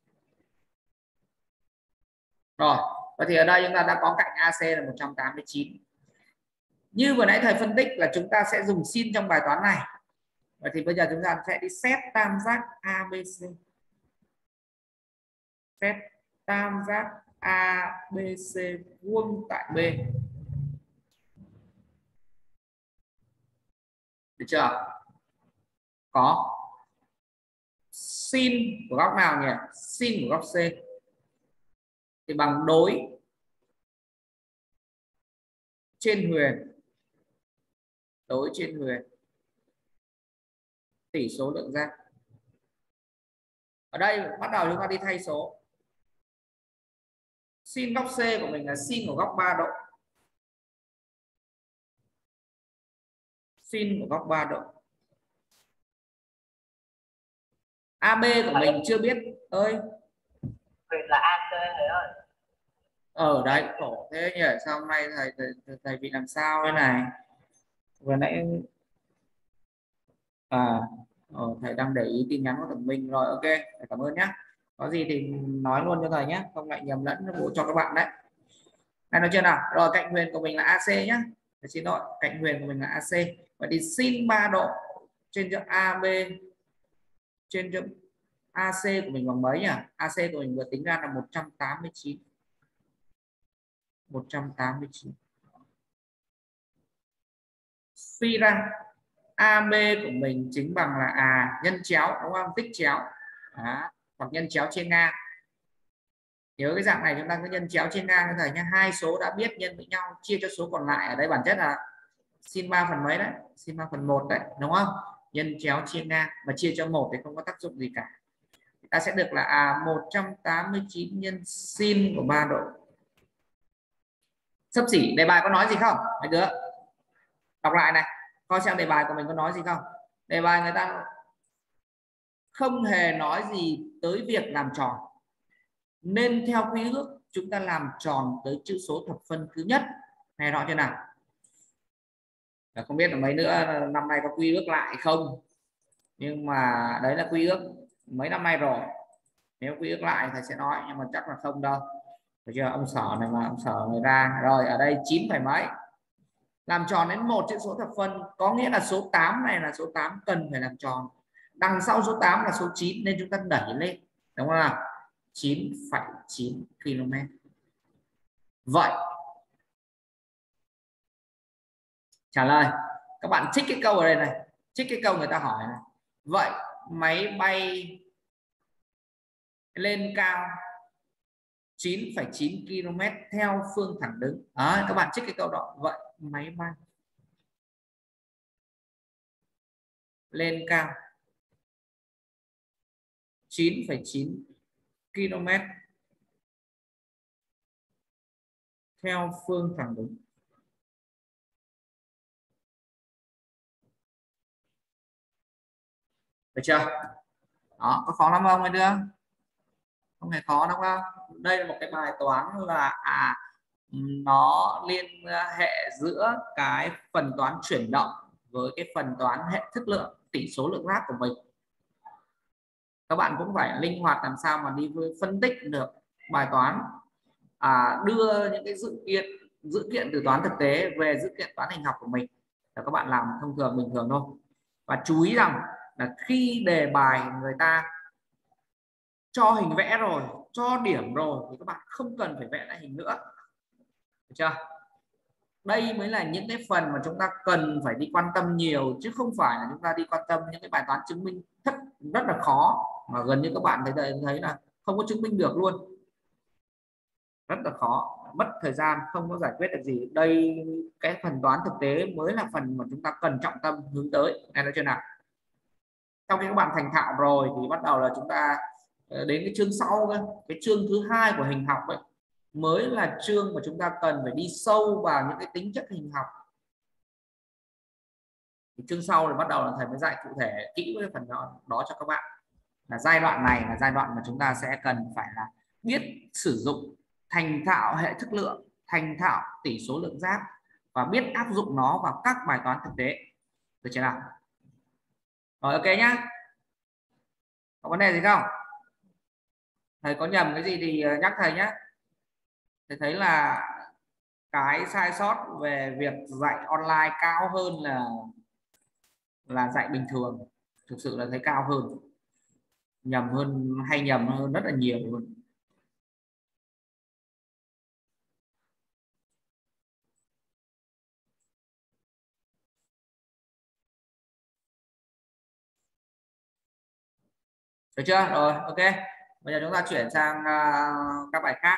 Rồi, và thì ở đây chúng ta đã có cạnh AC là 189. Như vừa nãy thầy phân tích là chúng ta sẽ dùng sin trong bài toán này. Vậy thì bây giờ chúng ta sẽ đi xét tam giác ABC. Xét tam giác ABC vuông tại B. Được chưa? Có sin của góc nào nhỉ? Sin của góc C thì bằng đối trên huyền. Đối trên huyền tỷ số lượng giác. Ở đây bắt đầu chúng ta đi thay số. Sin góc C của mình là sin của góc 3 độ. Sin của góc 3 độ. AB của mình chưa biết ơi. Là AC thầy ơi. Ở đấy khổ thế nhỉ, sao hôm nay thầy bị làm sao thế này. Vừa nãy thầy đang để ý tin nhắn của thằng Minh rồi. Ok, thầy cảm ơn nhé. Có gì thì nói luôn cho thầy nhé, không lại nhầm lẫn bộ cho các bạn đấy. Này nói chưa nào? Rồi cạnh huyền của mình là AC nhé. Xin lỗi, cạnh huyền của mình là AC. Vậy thì sin 3 độ trên cho AB trên cho AC của mình bằng mấy nhỉ? AC của mình vừa tính ra là 189. 189. Suy ra AB của mình chính bằng là nhân chéo, đúng không? Tích chéo. Đó. Hoặc nhân chéo trên ngang. Nhớ cái dạng này chúng ta cứ nhân chéo trên ngang như thầy nhé. Hai số đã biết nhân với nhau, chia cho số còn lại. Ở đây bản chất là sin 3 phần mấy đấy? Sin 3/1 đấy, đúng không? Nhân chéo chia ngang mà chia cho 1 thì không có tác dụng gì cả. Ta sẽ được là 189 nhân sin của 3 độ. Xấp xỉ. Đề bài có nói gì không mấy đứa? Đọc lại này, coi xem đề bài của mình có nói gì không. Đề bài người ta không hề nói gì tới việc làm tròn, nên theo quy ước chúng ta làm tròn tới chữ số thập phân thứ nhất. Nghe rõ chưa nào? Không biết là mấy nữa năm nay có quy ước lại không, nhưng mà đấy là quy ước mấy năm nay rồi. Nếu quy ước lại thầy sẽ nói, nhưng mà chắc là không đâu. Được chưa? Ông Sở này mà, ông Sở người ra rồi. Ở đây 9 phải mấy, làm tròn đến một chữ số thập phân, có nghĩa là số 8 này là số 8 cần phải làm tròn. Đằng sau số 8 là số 9 nên chúng ta đẩy lên, đúng không nào? 9,9 km. Vậy trả lời các bạn trích cái câu ở đây này, trích cái câu người ta hỏi này. Vậy máy bay lên cao 9,9 km theo phương thẳng đứng. Đấy, các bạn check cái câu đó. Vậy máy bay lên cao 9,9 km theo phương thẳng đứng. Được chưa? Đó, có khó lắm không anh đưa? Không hề khó đâu đâu. Đây là một cái bài toán là nó liên hệ giữa cái phần toán chuyển động với cái phần toán hệ thức lượng tỷ số lượng giác của mình. Các bạn cũng phải linh hoạt làm sao mà đi phân tích được bài toán, đưa những cái dữ kiện từ toán thực tế về dữ kiện toán hình học của mình, là các bạn làm thông thường bình thường thôi. Và chú ý rằng là khi đề bài người ta cho hình vẽ rồi, cho điểm rồi, thì các bạn không cần phải vẽ lại hình nữa. Được chưa? Đây mới là những cái phần mà chúng ta cần phải đi quan tâm nhiều, chứ không phải là chúng ta đi quan tâm những cái bài toán chứng minh rất là khó mà gần như các bạn thấy là không có chứng minh được luôn, rất là khó, mất thời gian, không có giải quyết được gì. Đây cái phần toán thực tế mới là phần mà chúng ta cần trọng tâm hướng tới, nghe nói chưa nào? Sau khi các bạn thành thạo rồi thì bắt đầu là chúng ta đến cái chương sau, cái chương thứ hai của hình học ấy, mới là chương mà chúng ta cần phải đi sâu vào những cái tính chất hình học. Thì chương sau thì bắt đầu là thầy mới dạy cụ thể kỹ với phần đó cho các bạn. Là giai đoạn này là giai đoạn mà chúng ta sẽ cần phải là biết sử dụng, thành thạo hệ thức lượng, thành thạo tỷ số lượng giác và biết áp dụng nó vào các bài toán thực tế. Được chưa nào? Rồi, ok nhá. Có vấn đề gì không? Thầy có nhầm cái gì thì nhắc thầy nhé. Thầy thấy là cái sai sót về việc dạy online cao hơn là dạy bình thường. Thực sự là thấy cao hơn, nhầm hơn, hay nhầm hơn rất là nhiều luôn. Được chưa? Rồi, ok. Bây giờ chúng ta chuyển sang các bài khác.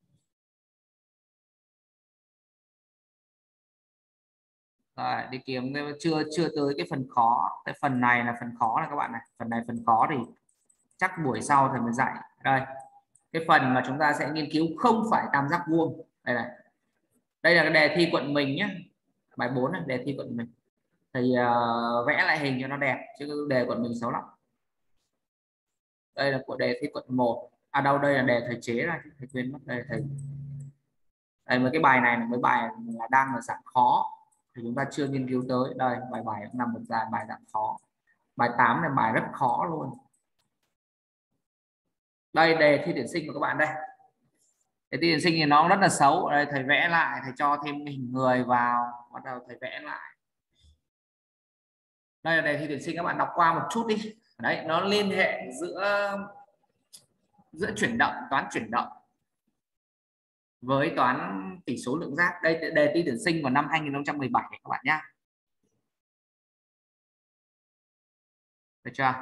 Rồi, đi kiếm chưa tới cái phần khó. Cái phần này là phần khó này các bạn này. Phần này phần khó thì chắc buổi sau thì mới dạy. Đây, cái phần mà chúng ta sẽ nghiên cứu không phải tam giác vuông. Đây này. Đây là cái đề thi quận mình nhé. Bài 4 này, đề thi quận mình. Thì vẽ lại hình cho nó đẹp, chứ đề quận mình xấu lắm. Đây là của đề thi quận 1. Đâu, đây là đề thầy chế ra, thầy quên mất. Đây thầy. Đây, mấy cái bài này là mấy bài là đang là dạng khó thì chúng ta chưa nghiên cứu tới. Đây, bài cũng nằm một bài dạng khó. Bài 8 là bài rất khó luôn. Đây, đề thi tuyển sinh của các bạn đây. Đề thi tuyển sinh thì nó rất là xấu. Đây, thầy vẽ lại, thầy cho thêm hình người vào, bắt đầu thầy vẽ lại. Đây là đề thi tuyển sinh, các bạn đọc qua một chút đi. Đấy, nó liên hệ giữa chuyển động, toán chuyển động với toán tỷ số lượng giác. Đây đề thi tuyển sinh vào năm 2017 các bạn nhé. Được chưa?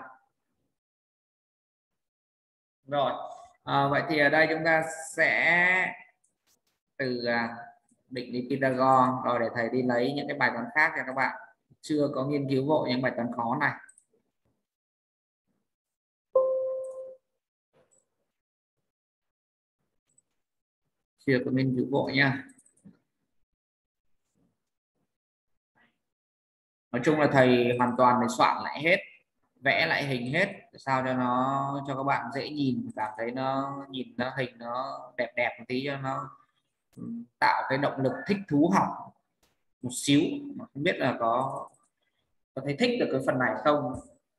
Rồi, vậy thì ở đây chúng ta sẽ từ định lý Pythagore rồi để thầy đi lấy những cái bài toán khác cho các bạn chưa có nghiên cứu vội những bài toán khó này. Chưa có nghiên cứu vội nha. Nói chung là thầy hoàn toàn để soạn lại hết, vẽ lại hình hết sao cho nó cho các bạn dễ nhìn, cảm thấy nó nhìn nó hình nó đẹp đẹp một tí, cho nó tạo cái động lực thích thú học một xíu. Mà không biết là có thấy thích được cái phần này không.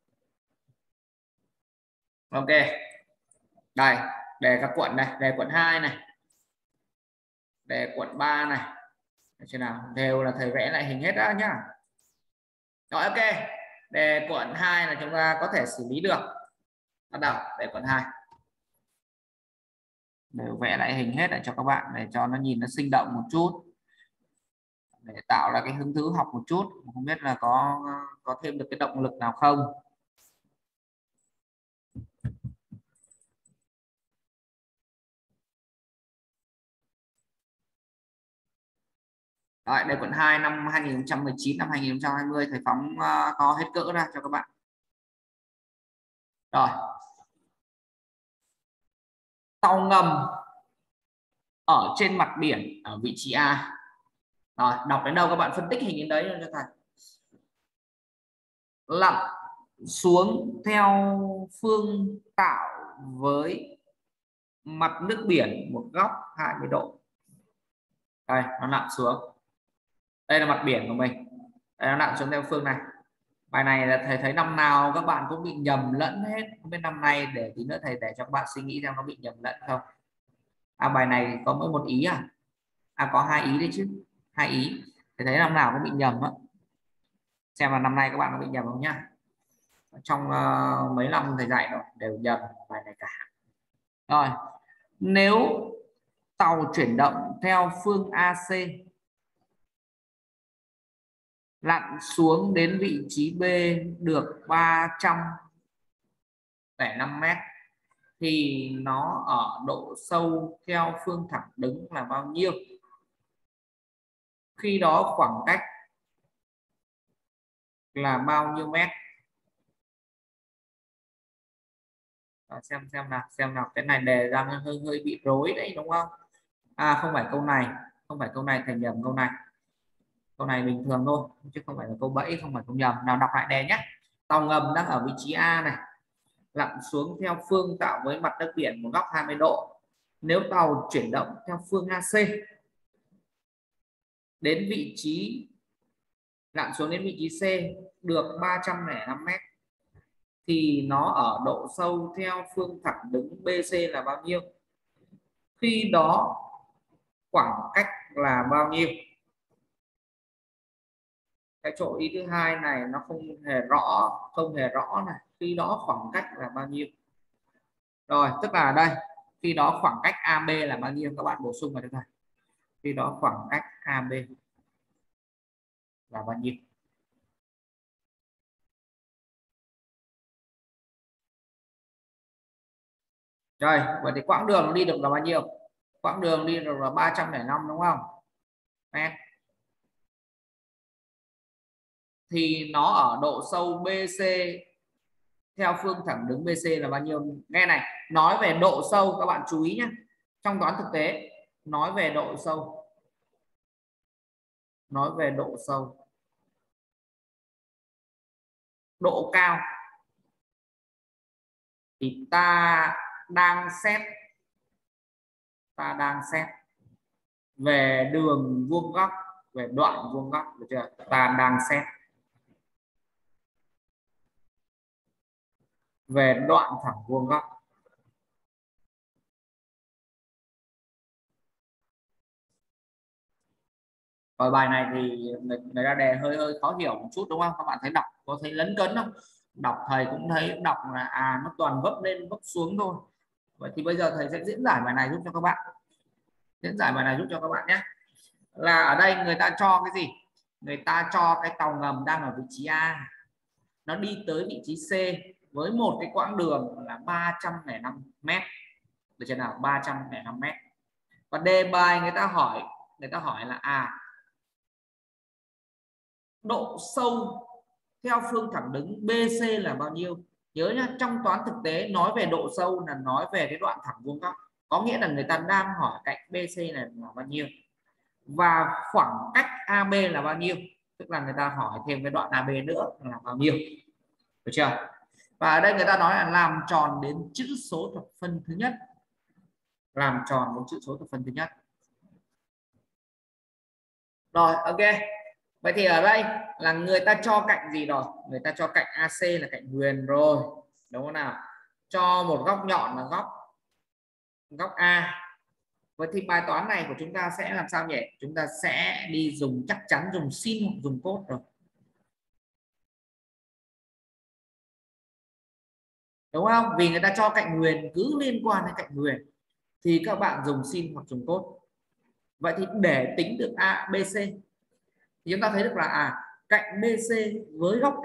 Ok, đây đề các quận này, đề quận 2 này, đề quận 3 này, xem nào, đều là thầy vẽ lại hình hết đó nhá. Rồi, ok, đề quận 2 là chúng ta có thể xử lý được. Bắt đầu đề quận 2 đều vẽ lại hình hết lại cho các bạn để cho nó nhìn nó sinh động một chút, để tạo ra cái hứng thú học một chút. Không biết là có thêm được cái động lực nào không. Rồi, đây cuộn 2 năm 2019, năm 2020 thầy phóng to hết cỡ ra cho các bạn. Rồi, tàu ngầm ở trên mặt biển ở vị trí A. Rồi, đọc đến đâu các bạn phân tích hình đến đấy cho thầy. Lặn xuống theo phương tạo với mặt nước biển một góc 20 độ. Đây, nó lặn xuống. Đây là mặt biển của mình. Đây, nó lặn xuống theo phương này. Bài này là thầy thấy năm nào các bạn cũng bị nhầm lẫn hết. Không biết năm nay để tí nữa thầy để cho các bạn suy nghĩ xem nó bị nhầm lẫn không. Bài này có mỗi một ý à? Có 2 ý đấy chứ. 2 ý. Thầy thấy năm nào cũng bị nhầm á. Xem là năm nay các bạn có bị nhầm không nhá. Trong mấy năm thầy dạy rồi đều nhầm bài này cả. Rồi, nếu tàu chuyển động theo phương AC lặn xuống đến vị trí B được 305 mét thì nó ở độ sâu theo phương thẳng đứng là bao nhiêu? Khi đó khoảng cách là bao nhiêu mét? Xem nào, cái này đề ra hơi bị rối đấy đúng không? Không phải câu này, thầy nhầm câu này. Câu này bình thường thôi chứ không phải là câu bẫy, không phải câu nhầm. Nào, đọc lại đề nhé. Tàu ngầm đang ở vị trí A này, lặn xuống theo phương tạo với mặt nước biển một góc 20 độ. Nếu tàu chuyển động theo phương AC đến vị trí lặn xuống đến vị trí C được 305 mét thì nó ở độ sâu theo phương thẳng đứng BC là bao nhiêu? Khi đó khoảng cách là bao nhiêu? Cái chỗ ý thứ hai này nó không hề rõ này. Khi đó khoảng cách là bao nhiêu? Rồi, tức là đây, khi đó khoảng cách AB là bao nhiêu? Các bạn bổ sung vào đây này. Khi đó khoảng cách AB là bao nhiêu? Rồi, vậy thì quãng đường nó đi được là bao nhiêu? Quãng đường đi được là 305 đúng không? Mét. Thì nó ở độ sâu BC theo phương thẳng đứng BC là bao nhiêu? Nghe này, nói về độ sâu các bạn chú ý nhé. Trong toán thực tế nói về độ sâu. Nói về độ sâu. Độ cao thì ta đang xét về đường vuông góc, về đoạn vuông góc, được chưa? Ta đang xét về đoạn thẳng vuông góc. Ở bài này thì người ra đề hơi khó hiểu một chút đúng không? Các bạn thấy đọc có thấy lấn cấn không? Đọc thầy cũng thấy đọc là nó toàn vấp lên vấp xuống thôi. Vậy thì bây giờ thầy sẽ diễn giải bài này giúp cho các bạn. Nhé. Là ở đây người ta cho cái gì? Người ta cho cái tàu ngầm đang ở vị trí A, nó đi tới vị trí C với một cái quãng đường là 305 mét. Được chưa nào? 305 mét. Và đề bài người ta hỏi là độ sâu theo phương thẳng đứng BC là bao nhiêu? Nhớ nhá, trong toán thực tế nói về độ sâu là nói về cái đoạn thẳng vuông góc, có nghĩa là người ta đang hỏi cạnh BC này là bao nhiêu và khoảng cách AB là bao nhiêu, tức là người ta hỏi thêm cái đoạn AB nữa là bao nhiêu, được chưa? Và ở đây người ta nói là làm tròn đến chữ số thập phân thứ nhất. Rồi, ok. Vậy thì ở đây là người ta cho cạnh gì rồi? Người ta cho cạnh AC là cạnh huyền rồi, đúng không nào? Cho một góc nhọn là góc A. Vậy thì bài toán này của chúng ta sẽ làm sao nhỉ? Chúng ta sẽ đi chắc chắn dùng sin hoặc dùng cos rồi. Đúng không? Vì người ta cho cạnh huyền cứ liên quan đến cạnh huyền thì các bạn dùng sin hoặc dùng cos. Vậy thì để tính được ABC thì chúng ta thấy được là cạnh BC với góc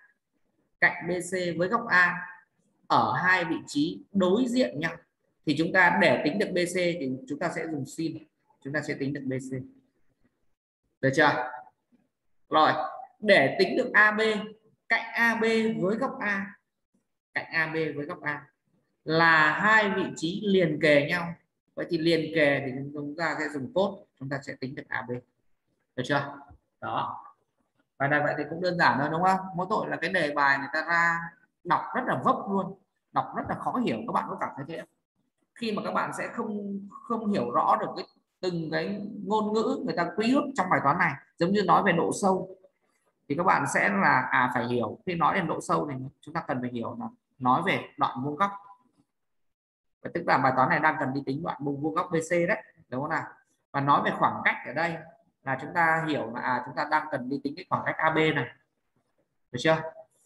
A, ở hai vị trí đối diện nhau thì chúng ta để tính được BC thì chúng ta sẽ dùng sin, chúng ta sẽ tính được BC. Được chưa? Rồi, để tính được AB, cạnh AB với góc A, cạnh AB với góc A là hai vị trí liền kề nhau. Vậy thì liền kề thì chúng ta sẽ dùng cốt, chúng ta sẽ tính được AB. Được chưa? Đó. Bài này vậy thì cũng đơn giản thôi đúng không? Mỗi tội là cái đề bài người ta ra đọc rất là vấp luôn, đọc rất là khó hiểu. Các bạn có cảm thấy thế không? Khi mà các bạn sẽ không hiểu rõ được từng cái ngôn ngữ người ta quy ước trong bài toán này, giống như nói về độ sâu thì các bạn sẽ là phải hiểu. Khi nói đến độ sâu thì chúng ta cần phải hiểu là nói về đoạn vuông góc, và tức là bài toán này đang cần đi tính đoạn vuông góc BC đấy, đúng không nào? Và nói về khoảng cách ở đây là chúng ta hiểu là chúng ta đang cần đi tính cái khoảng cách AB này. Được chưa?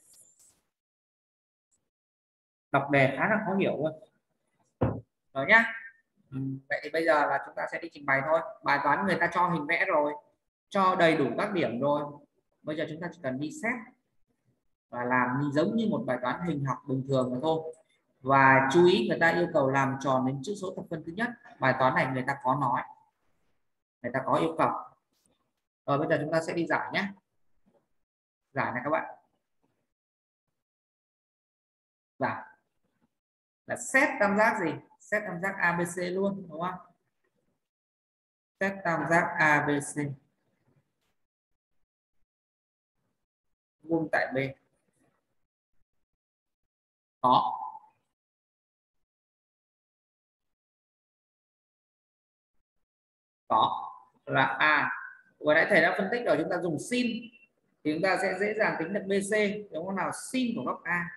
Đọc đề khá là khó hiểu luôn rồi nhá. Vậy thì bây giờ là chúng ta sẽ đi trình bày thôi. Bài toán người ta cho hình vẽ rồi, cho đầy đủ các điểm rồi, bây giờ chúng ta chỉ cần đi xét và làm giống như một bài toán hình học bình thường mà thôi. Và chú ý, người ta yêu cầu làm tròn đến chữ số thập phân thứ nhất. Bài toán này người ta có nói, người ta có yêu cầu. Rồi bây giờ chúng ta sẽ đi giải nhé. Giải này các bạn, giải là xét tam giác gì? Xét tam giác ABC luôn, đúng không? Xét tam giác ABC vuông tại B có là vừa nãy thầy đã phân tích rồi, chúng ta dùng sin thì chúng ta sẽ dễ dàng tính được BC, đúng không nào? Sin của góc A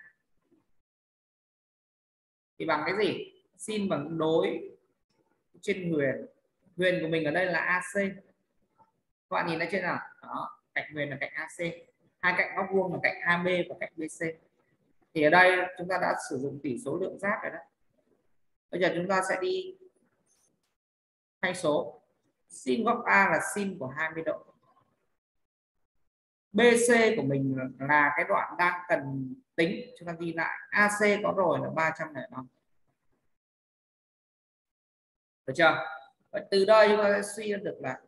thì bằng cái gì? Sin bằng đối trên huyền. Huyền của mình ở đây là AC. Các bạn nhìn thấy trên nào? Đó, cạnh huyền là cạnh AC, hai cạnh góc vuông là cạnh AB và cạnh BC. Thì ở đây chúng ta đã sử dụng tỷ số lượng giác rồi đó. Bây giờ chúng ta sẽ đi thay số. Sin góc A là sin của 20 độ. BC của mình là cái đoạn đang cần tính, chúng ta ghi lại. AC có rồi là 305. Được chưa? Và từ đây chúng ta sẽ suy ra được là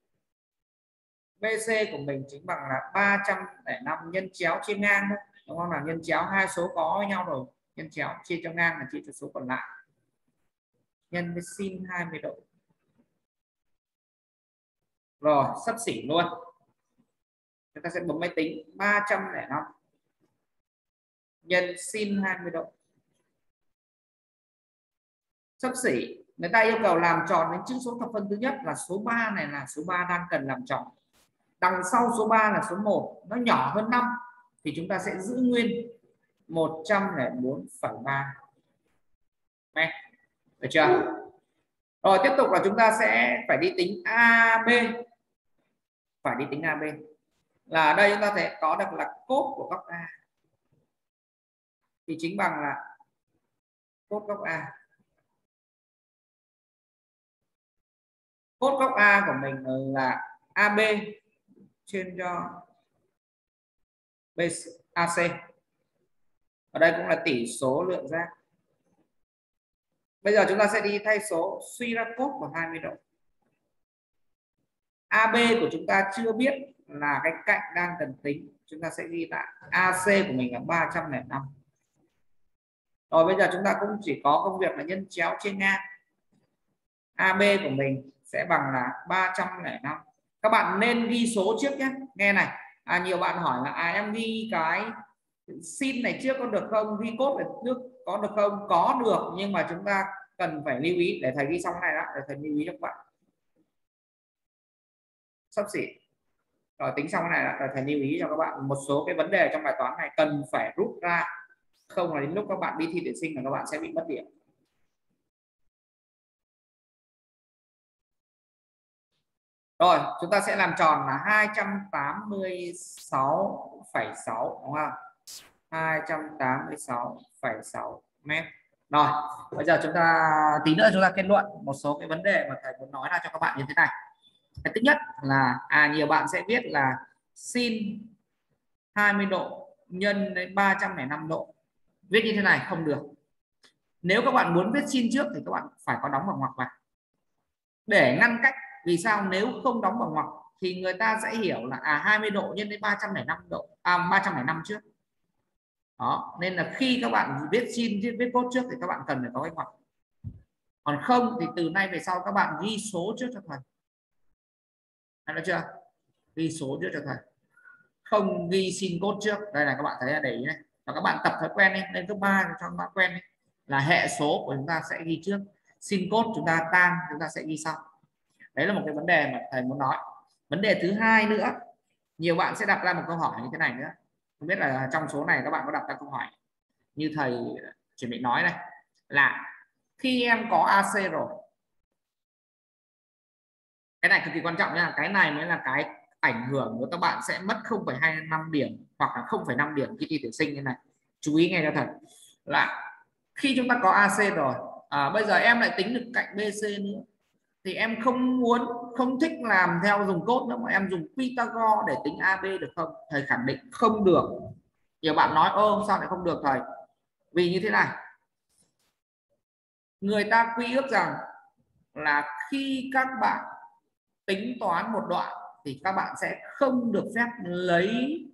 BC của mình chính bằng là 305 nhân chéo chia ngang thôi, đúng không? Là nhân chéo hai số có với nhau rồi, nhân chéo chia cho ngang là chia cho số còn lại, nhân với sin 20 độ. Rồi, xấp xỉ luôn. Chúng ta sẽ bấm máy tính. 305 nhân sin 20 độ. Xấp xỉ. Người ta yêu cầu làm tròn đến chữ số thập phân thứ nhất là số 3 này, là số 3 đang cần làm tròn. Đằng sau số 3 là số 1, nó nhỏ hơn 5 thì chúng ta sẽ giữ nguyên 104,3. Được chưa? Rồi tiếp tục là chúng ta sẽ phải đi tính AB. Phải đi tính AB. Là ở đây chúng ta sẽ có được là cốt của góc A thì chính bằng là cốt góc A. Cốt góc A của mình là AB trên cho AC. Ở đây cũng là tỷ số lượng giác. Bây giờ chúng ta sẽ đi thay số, suy ra cốt của 20 độ. AB của chúng ta chưa biết là cái cạnh đang cần tính, chúng ta sẽ ghi lại AC của mình là 305. Rồi bây giờ chúng ta cũng chỉ có công việc là nhân chéo trên ngang. AB của mình sẽ bằng là 305. Các bạn nên ghi số trước nhé. Nghe này, nhiều bạn hỏi là em ghi cái sin này trước có được không, ghi cốt này trước có được không? Có được, nhưng mà chúng ta cần phải lưu ý, để thầy ghi xong này đó, để thầy lưu ý cho các bạn. Sắp xỉ. Rồi tính xong cái này là thầy lưu ý cho các bạn một số cái vấn đề trong bài toán này cần phải rút ra, không là đến lúc các bạn đi thi tuyển sinh là các bạn sẽ bị mất điểm. Rồi chúng ta sẽ làm tròn là 286,6, đúng không? 286,6 mét. Rồi bây giờ chúng ta tí nữa chúng ta kết luận một số cái vấn đề mà thầy muốn nói ra cho các bạn như thế này. Cái thứ nhất là nhiều bạn sẽ biết là sin 20 độ nhân đến 305 độ. Viết như thế này không được. Nếu các bạn muốn viết sin trước thì các bạn phải có đóng bằng ngoặc vào để ngăn cách. Vì sao? Nếu không đóng bằng ngoặc thì người ta sẽ hiểu là 20 độ nhân đến 305 độ, 305 trước. Đó, nên là khi các bạn viết sin viết code trước thì các bạn cần phải có cái ngoặc. Còn không thì từ nay về sau các bạn ghi số trước cho thầy. Được chưa? Ghi số trước cho thầy. Không ghi sin code trước. Đây là các bạn thấy là để ý này. Và các bạn tập thói quen đi, lên cấp 3 cho các bạn quen đi. Là hệ số của chúng ta sẽ ghi trước, sin code chúng ta tan chúng ta sẽ ghi sau. Đấy là một cái vấn đề mà thầy muốn nói. Vấn đề thứ hai nữa, nhiều bạn sẽ đặt ra một câu hỏi như thế này nữa. Không biết là trong số này các bạn có đặt ra câu hỏi như thầy chuẩn bị nói này, là khi em có AC rồi, cái này cực kỳ quan trọng nha, cái này mới là cái ảnh hưởng của các bạn sẽ mất 0,25 điểm hoặc là 0,5 điểm khi thi tuyển sinh như này. Chú ý nghe cho thật là khi chúng ta có AC rồi, bây giờ em lại tính được cạnh BC nữa, thì em không thích làm theo dùng cốt nữa mà em dùng Pythagore để tính AB được không? Thầy khẳng định không được. Nhiều bạn nói ô sao lại không được thầy? Vì như thế này, người ta quy ước rằng là khi các bạn tính toán một đoạn thì các bạn sẽ không được phép lấy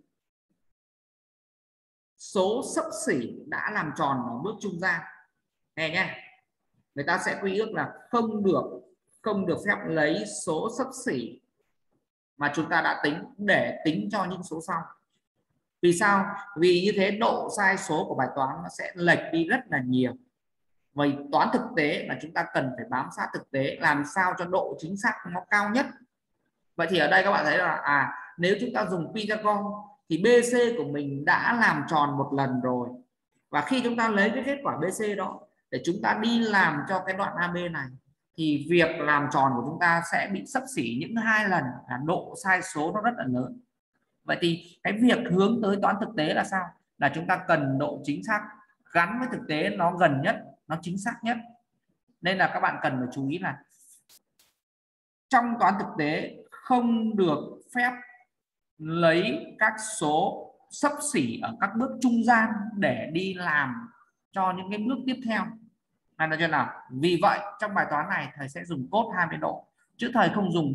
số xấp xỉ đã làm tròn ở bước trung gian. Nghe nhé, người ta sẽ quy ước là không được phép lấy số xấp xỉ mà chúng ta đã tính để tính cho những số sau. Vì sao? Vì như thế độ sai số của bài toán nó sẽ lệch đi rất là nhiều. Vậy toán thực tế là chúng ta cần phải bám sát thực tế, làm sao cho độ chính xác nó cao nhất. Vậy thì ở đây các bạn thấy là nếu chúng ta dùng Pythagore thì BC của mình đã làm tròn một lần rồi, và khi chúng ta lấy cái kết quả BC đó để chúng ta đi làm cho cái đoạn AB này thì việc làm tròn của chúng ta sẽ bị xấp xỉ những 2 lần, là độ sai số nó rất là lớn. Vậy thì cái việc hướng tới toán thực tế là sao? Là chúng ta cần độ chính xác gắn với thực tế nó gần nhất, nó chính xác nhất. Nên là các bạn cần phải chú ý là trong toán thực tế không được phép lấy các số xấp xỉ ở các bước trung gian để đi làm cho những cái bước tiếp theo. Này là chưa nào? Vì vậy trong bài toán này thầy sẽ dùng cốt 20 độ chứ thầy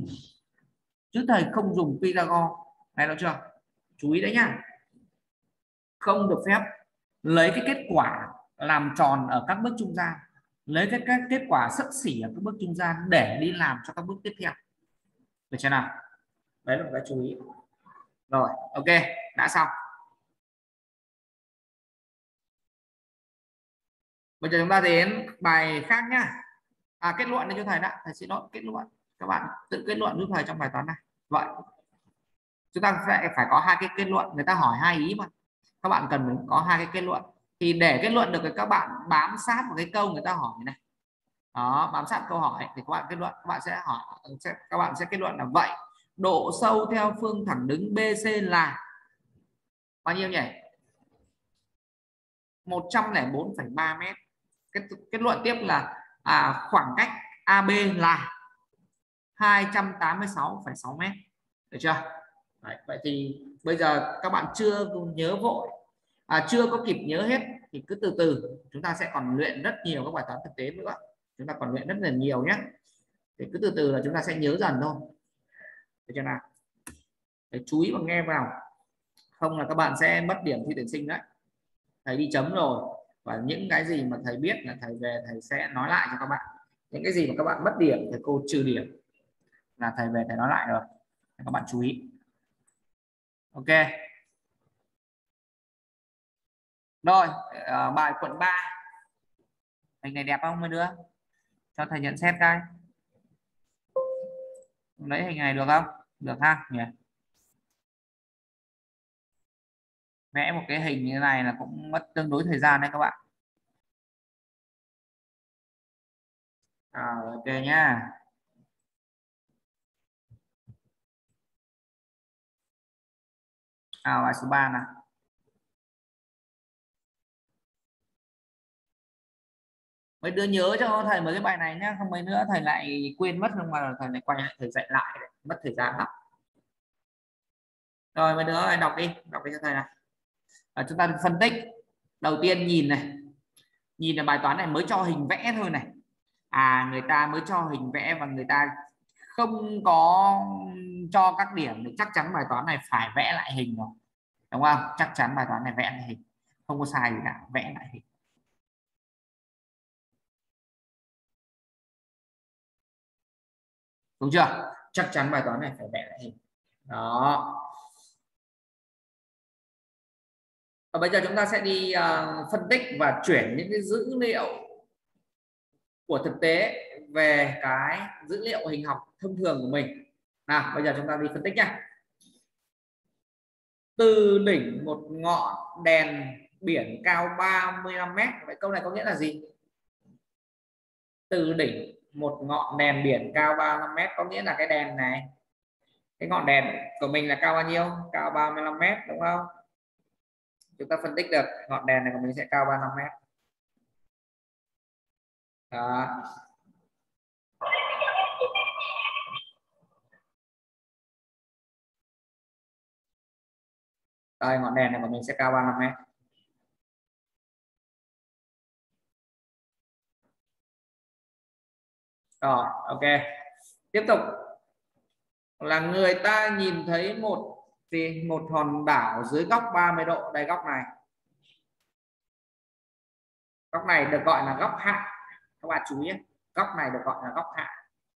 không dùng Pythagore. Này được chưa? Chú ý đấy nhá. Không được phép lấy cái kết quả làm tròn ở các bước trung gian, lấy cái kết quả xấp xỉ ở các bước trung gian để đi làm cho các bước tiếp theo. Được chưa nào? Đấy là một cái chú ý. Rồi, ok, đã xong. Bây giờ chúng ta đến bài khác nhá. Kết luận cho thầy đã, thầy xin lỗi, kết luận. Các bạn tự kết luận giúp thầy trong bài toán này. Vậy chúng ta sẽ phải có 2 cái kết luận, người ta hỏi 2 ý mà. Các bạn cần phải có 2 cái kết luận. Thì để kết luận được thì các bạn bám sát vào cái câu người ta hỏi này. Đó, bám sát câu hỏi thì các bạn kết luận, các bạn sẽ kết luận là vậy. Độ sâu theo phương thẳng đứng BC là bao nhiêu nhỉ? 104,3 m. Kết luận tiếp là khoảng cách AB là 286,6 m. Được chưa? Đấy, vậy thì bây giờ các bạn chưa nhớ vội, chưa có kịp nhớ hết thì cứ từ từ, chúng ta sẽ còn luyện rất nhiều các bài toán thực tế nữa. Chúng ta còn luyện rất là nhiều nhé. Thì cứ từ từ là chúng ta sẽ nhớ dần thôi. Được chưa nào? Để chú ý và nghe vào. Không là các bạn sẽ mất điểm thi tuyển sinh đấy. Thầy đi chấm rồi. Và những cái gì mà thầy biết là thầy về thầy sẽ nói lại cho các bạn. Những cái gì mà các bạn mất điểm thì cô trừ điểm là thầy về thầy nói lại rồi. Các bạn chú ý. Ok. Rồi, bài quận 3. Hình này đẹp không mấy đứa? Cho thầy nhận xét coi. Lấy hình này được không? Được ha nhỉ? Vẽ một cái hình như thế này là cũng mất tương đối thời gian đấy các bạn. Ok nhá. Bài số 3 nào. Mấy đứa nhớ cho thầy mấy cái bài này nhá, không mấy nữa thầy lại quên mất, không mà thầy lại quay lại thầy dạy lại đấy. Mất thời gian lắm. Rồi mấy đứa đọc đi cho thầy này. Chúng ta phân tích. Đầu tiên nhìn này, nhìn là bài toán này mới cho hình vẽ thôi này. Người ta mới cho hình vẽ và người ta không có cho các điểm thì chắc chắn bài toán này phải vẽ lại hình rồi, đúng không? Chắc chắn bài toán này vẽ lại hình, không có sai gì cả, vẽ lại hình. Đúng chưa? Chắc chắn bài toán này phải vẽ lại hình. Đó. Và bây giờ chúng ta sẽ đi phân tích và chuyển những cái dữ liệu của thực tế về cái dữ liệu hình học thông thường của mình. Nào, bây giờ chúng ta đi phân tích nhé. Từ đỉnh một ngọn đèn biển cao 35 mét. Vậy câu này có nghĩa là gì? Từ đỉnh một ngọn đèn biển cao 35 mét có nghĩa là cái đèn này, cái ngọn đèn của mình là cao bao nhiêu? Cao 35 mét, đúng không? Chúng ta phân tích được ngọn đèn này của mình sẽ cao 35 mét. Đó. Đây, ngọn đèn này của mình sẽ cao 35 mét. Rồi, ok. Tiếp tục là người ta nhìn thấy một hòn đảo dưới góc 30 độ. Đây, góc này. Góc này được gọi là góc hạ. Các bạn chú ý, góc này được gọi là góc hạ.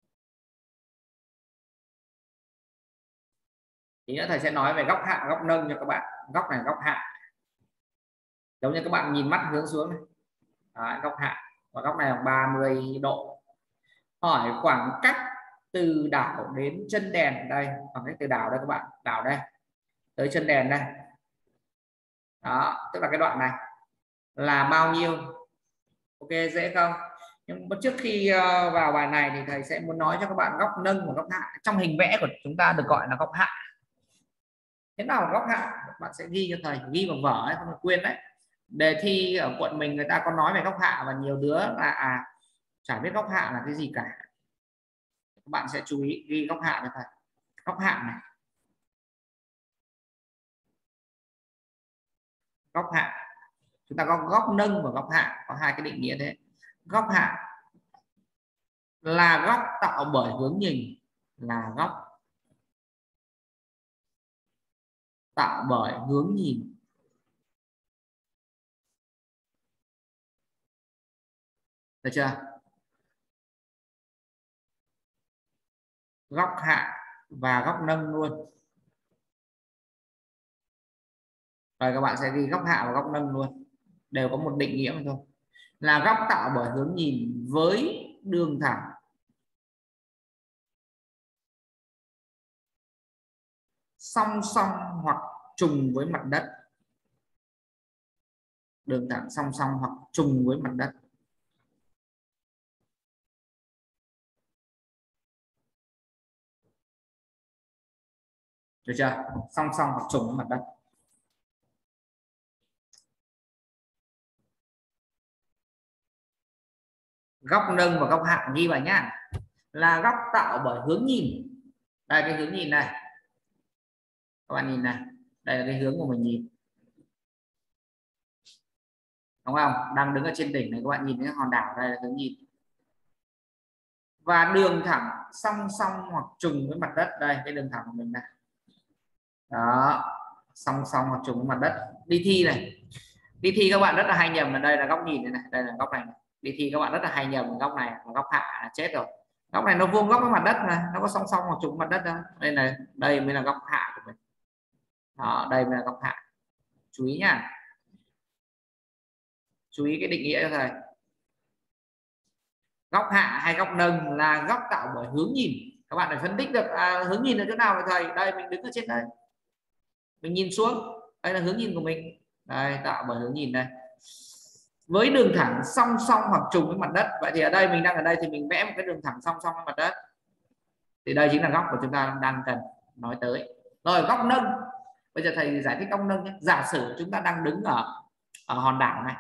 Tí nữa thầy sẽ nói về góc hạ, góc nâng cho các bạn. Góc này góc hạ. Giống như các bạn nhìn mắt hướng xuống này. Đấy, góc hạ. Và góc này là 30 độ. Hỏi khoảng cách từ đảo đến chân đèn. Đây, khoảng cách từ đảo đây các bạn. Đảo đây. Tới chân đèn đây. Đó, tức là cái đoạn này là bao nhiêu? Ok, dễ không? Nhưng trước khi vào bài này thì thầy sẽ muốn nói cho các bạn góc nâng và góc hạ. Trong hình vẽ của chúng ta được gọi là góc hạ. Thế nào là góc hạ? Các bạn sẽ ghi cho thầy, ghi vào vở ấy, không được quên đấy. Đề thi ở quận mình người ta có nói về góc hạ và nhiều đứa là chả biết góc hạ là cái gì cả. Các bạn sẽ chú ý ghi góc hạ cho thầy. Góc hạ này. Góc hạ. Chúng ta có góc nâng và góc hạ, có hai cái định nghĩa thế. Góc hạ là góc tạo bởi hướng nhìn, là góc tạo bởi hướng nhìn. Được chưa? Góc hạ và góc nâng luôn. Rồi các bạn sẽ ghi góc hạ và góc nâng luôn, đều có một định nghĩa mà thôi. Là góc tạo bởi hướng nhìn với đường thẳng song song hoặc trùng với mặt đất. Đường thẳng song song hoặc trùng với mặt đất. Được chưa? Song song hoặc trùng với mặt đất. Góc nâng và góc hạ ghi vào nhá. Là góc tạo bởi hướng nhìn. Đây, cái hướng nhìn này. Các bạn nhìn này. Đây là cái hướng của mình nhìn. Đúng không? Đang đứng ở trên đỉnh này, các bạn nhìn cái hòn đảo, đây là hướng nhìn. Và đường thẳng song song hoặc trùng với mặt đất. Đây, cái đường thẳng của mình này. Đó, song song hoặc trùng với mặt đất. Đi thi này. Đi thi các bạn rất là hay nhầm là đây là góc nhìn này, đây là góc này. Đi thi các bạn rất là hay nhầm góc này là góc hạ, là chết rồi. Góc này nó vuông góc với mặt đất mà, nó có song song hoặc trùng mặt đất đâu. Đây là, đây mới là góc hạ của mình. Đó, đây mới là góc hạ. Chú ý nhá. Chú ý cái định nghĩa cho thầy. Góc hạ hay góc nâng là góc tạo bởi hướng nhìn. Các bạn phải phân tích được hướng nhìn ở chỗ nào vậy thầy? Đây, mình đứng ở trên đây, mình nhìn xuống, đây là hướng nhìn của mình. Đây, tạo bởi hướng nhìn đây. Với đường thẳng song song hoặc trùng với mặt đất. Vậy thì ở đây mình đang ở đây thì mình vẽ một cái đường thẳng song song với mặt đất. Thì đây chính là góc của chúng ta đang cần nói tới. Rồi, góc nâng. Bây giờ thầy giải thích góc nâng nhé. Giả sử chúng ta đang đứng ở hòn đảo này.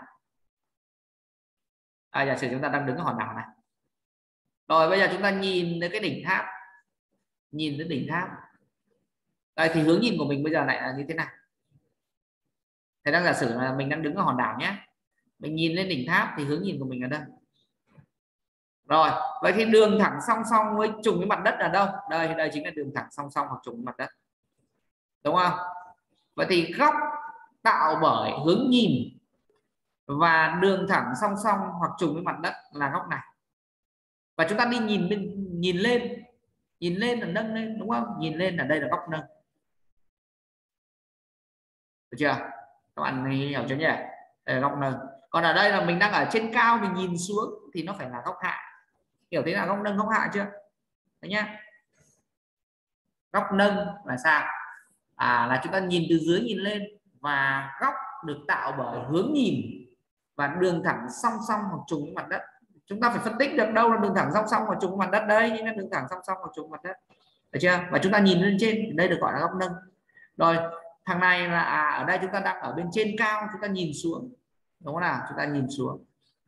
Giả sử chúng ta đang đứng ở hòn đảo này. Rồi bây giờ chúng ta nhìn đến cái đỉnh tháp. Nhìn đến đỉnh tháp. Đây thì hướng nhìn của mình bây giờ lại là như thế nào? Thầy đang giả sử là mình đang đứng ở hòn đảo nhé. Mình nhìn lên đỉnh tháp thì hướng nhìn của mình ở đây. Rồi, vậy thì đường thẳng song song với trùng với mặt đất là đâu? Đây chính là đường thẳng song song hoặc trùng với mặt đất, đúng không? Vậy thì góc tạo bởi hướng nhìn và đường thẳng song song hoặc trùng với mặt đất là góc này. Và chúng ta đi nhìn lên là nâng lên, đúng không? Nhìn lên là đây là góc nâng, được chưa? Các bạn hiểu chưa nhỉ? Đây là góc nâng. Còn ở đây là mình đang ở trên cao, mình nhìn xuống thì nó phải là góc hạ. Hiểu thế là góc nâng góc hạ chưa? Đấy nhá. Góc nâng là sao? Là chúng ta nhìn từ dưới nhìn lên, và góc được tạo bởi hướng nhìn và đường thẳng song song hoặc trùng với mặt đất. Chúng ta phải phân tích được đâu là đường thẳng song song hoặc trùng với mặt đất. Đây chính là đường thẳng song song hoặc trùng với mặt đất, được chưa? Và chúng ta nhìn lên trên, đây được gọi là góc nâng. Rồi thằng này là ở đây chúng ta đang ở bên trên cao, chúng ta nhìn xuống, đúng không nào? Chúng ta nhìn xuống.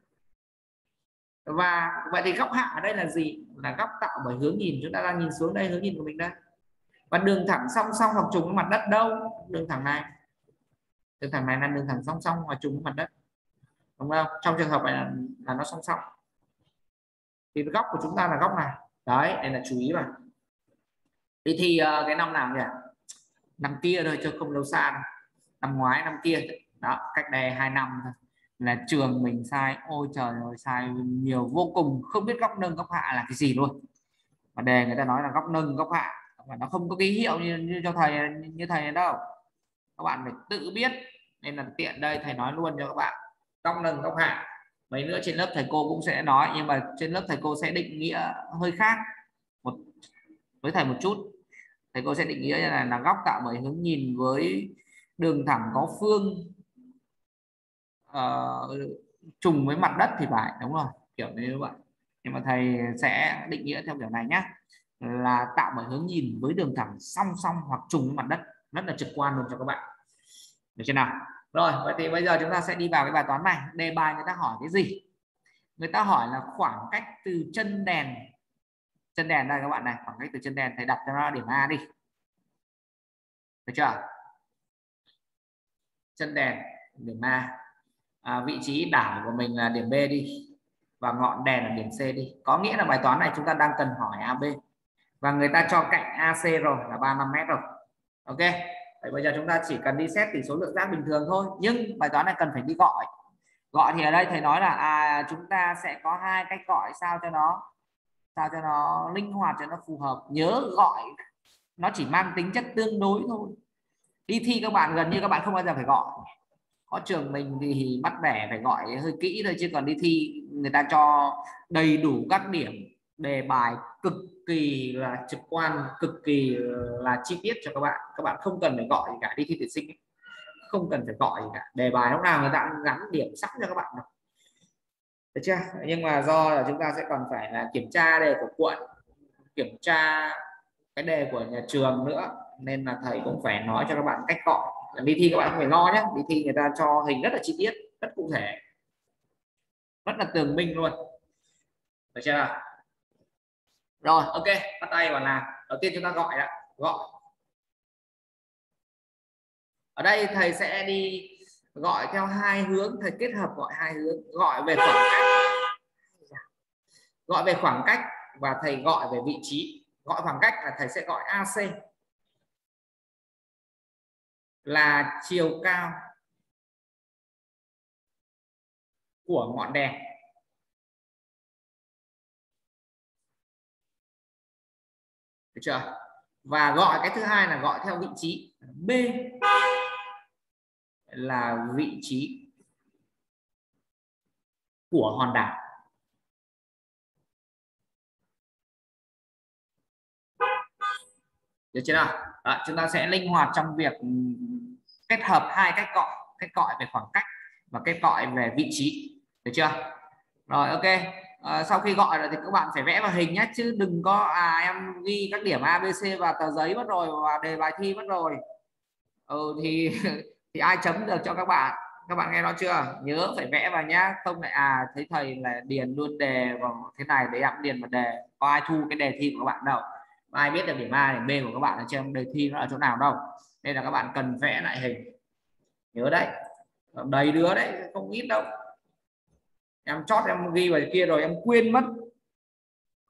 Và vậy thì góc hạ ở đây là gì? Là góc tạo bởi hướng nhìn, chúng ta đang nhìn xuống đây, hướng nhìn của mình đây. Và đường thẳng song song hoặc trùng với mặt đất đâu? Đường thẳng này là đường thẳng song song hoặc trùng với mặt đất, đúng không? Trong trường hợp này là nó song song thì góc của chúng ta là góc này. Đấy, đây là chú ý vào. Thì cái năm nào nhỉ? Năm kia thôi chứ không lâu xa đâu. Năm ngoái năm kia đó, cách đây 2 năm thôi, là trường mình sai, ôi trời ơi, sai nhiều vô cùng, không biết góc nâng góc hạ là cái gì luôn. Mà đề người ta nói là góc nâng góc hạ, và nó không có ký hiệu như cho thầy, như thầy đâu, các bạn phải tự biết. Nên là tiện đây thầy nói luôn cho các bạn góc nâng góc hạ. Mấy nữa trên lớp thầy cô cũng sẽ nói, nhưng mà trên lớp thầy cô sẽ định nghĩa hơi khác với thầy một chút. Thầy cô sẽ định nghĩa là góc tạo bởi hướng nhìn với đường thẳng có phương trùng với mặt đất thì phải, đúng rồi, kiểu như vậy. Nhưng mà thầy sẽ định nghĩa theo kiểu này nhé, là tạo bởi hướng nhìn với đường thẳng song song hoặc trùng với mặt đất, rất là trực quan luôn cho các bạn, được chưa nào? Rồi, vậy thì bây giờ chúng ta sẽ đi vào cái bài toán này. Đề bài người ta hỏi cái gì? Người ta hỏi là khoảng cách từ chân đèn đây các bạn này, khoảng cách từ chân đèn, thầy đặt cho nó điểm A đi, được chưa? Chân đèn điểm A, vị trí đảo của mình là điểm B đi, và ngọn đèn là điểm C đi. Có nghĩa là bài toán này chúng ta đang cần hỏi AB, và người ta cho cạnh AC rồi là 35m rồi. Ok, vậy bây giờ chúng ta chỉ cần đi xét tỷ số lượng giác bình thường thôi, nhưng bài toán này cần phải đi gọi. Gọi thì ở đây thầy nói là chúng ta sẽ có hai cách gọi sao cho nó linh hoạt, cho nó phù hợp. Nhớ gọi nó chỉ mang tính chất tương đối thôi. Đi thi các bạn gần như các bạn không bao giờ phải gọi. Có trường mình thì bắt bẻ phải gọi hơi kỹ thôi, chứ còn đi thi người ta cho đầy đủ các điểm, đề bài cực kỳ là trực quan, cực kỳ là chi tiết cho các bạn không cần phải gọi gì cả. Đi thi tuyển sinh không cần phải gọi gì cả, đề bài lúc nào người ta cũng gắn điểm sẵn cho các bạn rồi, được chưa? Nhưng mà do là chúng ta sẽ còn phải là kiểm tra đề của quận, kiểm tra cái đề của nhà trường nữa, nên là thầy cũng phải nói cho các bạn cách gọi. Đi thi các bạn không phải lo nhé, đi thi người ta cho hình rất là chi tiết, rất cụ thể, rất là tường minh luôn, được chưa? Rồi, ok, bắt tay vào làm. Đầu tiên chúng ta gọi đã. Gọi ở đây thầy sẽ đi gọi theo hai hướng, thầy kết hợp gọi hai hướng. Gọi về khoảng cách và thầy gọi về vị trí. Gọi khoảng cách là thầy sẽ gọi AC là chiều cao của ngọn đèn, được chưa? Và gọi cái thứ hai là gọi theo vị trí, B là vị trí của hòn đảo. Được chưa nào? Đó, chúng ta sẽ linh hoạt trong việc kết hợp hai cách gọi về khoảng cách và cách gọi về vị trí, được chưa? Rồi, ok. Sau khi gọi rồi thì các bạn phải vẽ vào hình nhé, chứ đừng có em ghi các điểm A, B, C vào tờ giấy mất rồi và đề bài thi mất rồi. Thì thì ai chấm được cho các bạn nghe nó chưa? Nhớ phải vẽ vào nhá, không lại thấy thầy là điền luôn đề vào thế này để em điền vào đề, có ai thu cái đề thi của các bạn đâu, ai biết được điểm A điểm B của các bạn ở trên đề thi nó ở chỗ nào đâu. Nên là các bạn cần vẽ lại hình, nhớ đấy, đầy đứa đấy, không ít đâu. Em chót em ghi vào kia rồi em quên mất,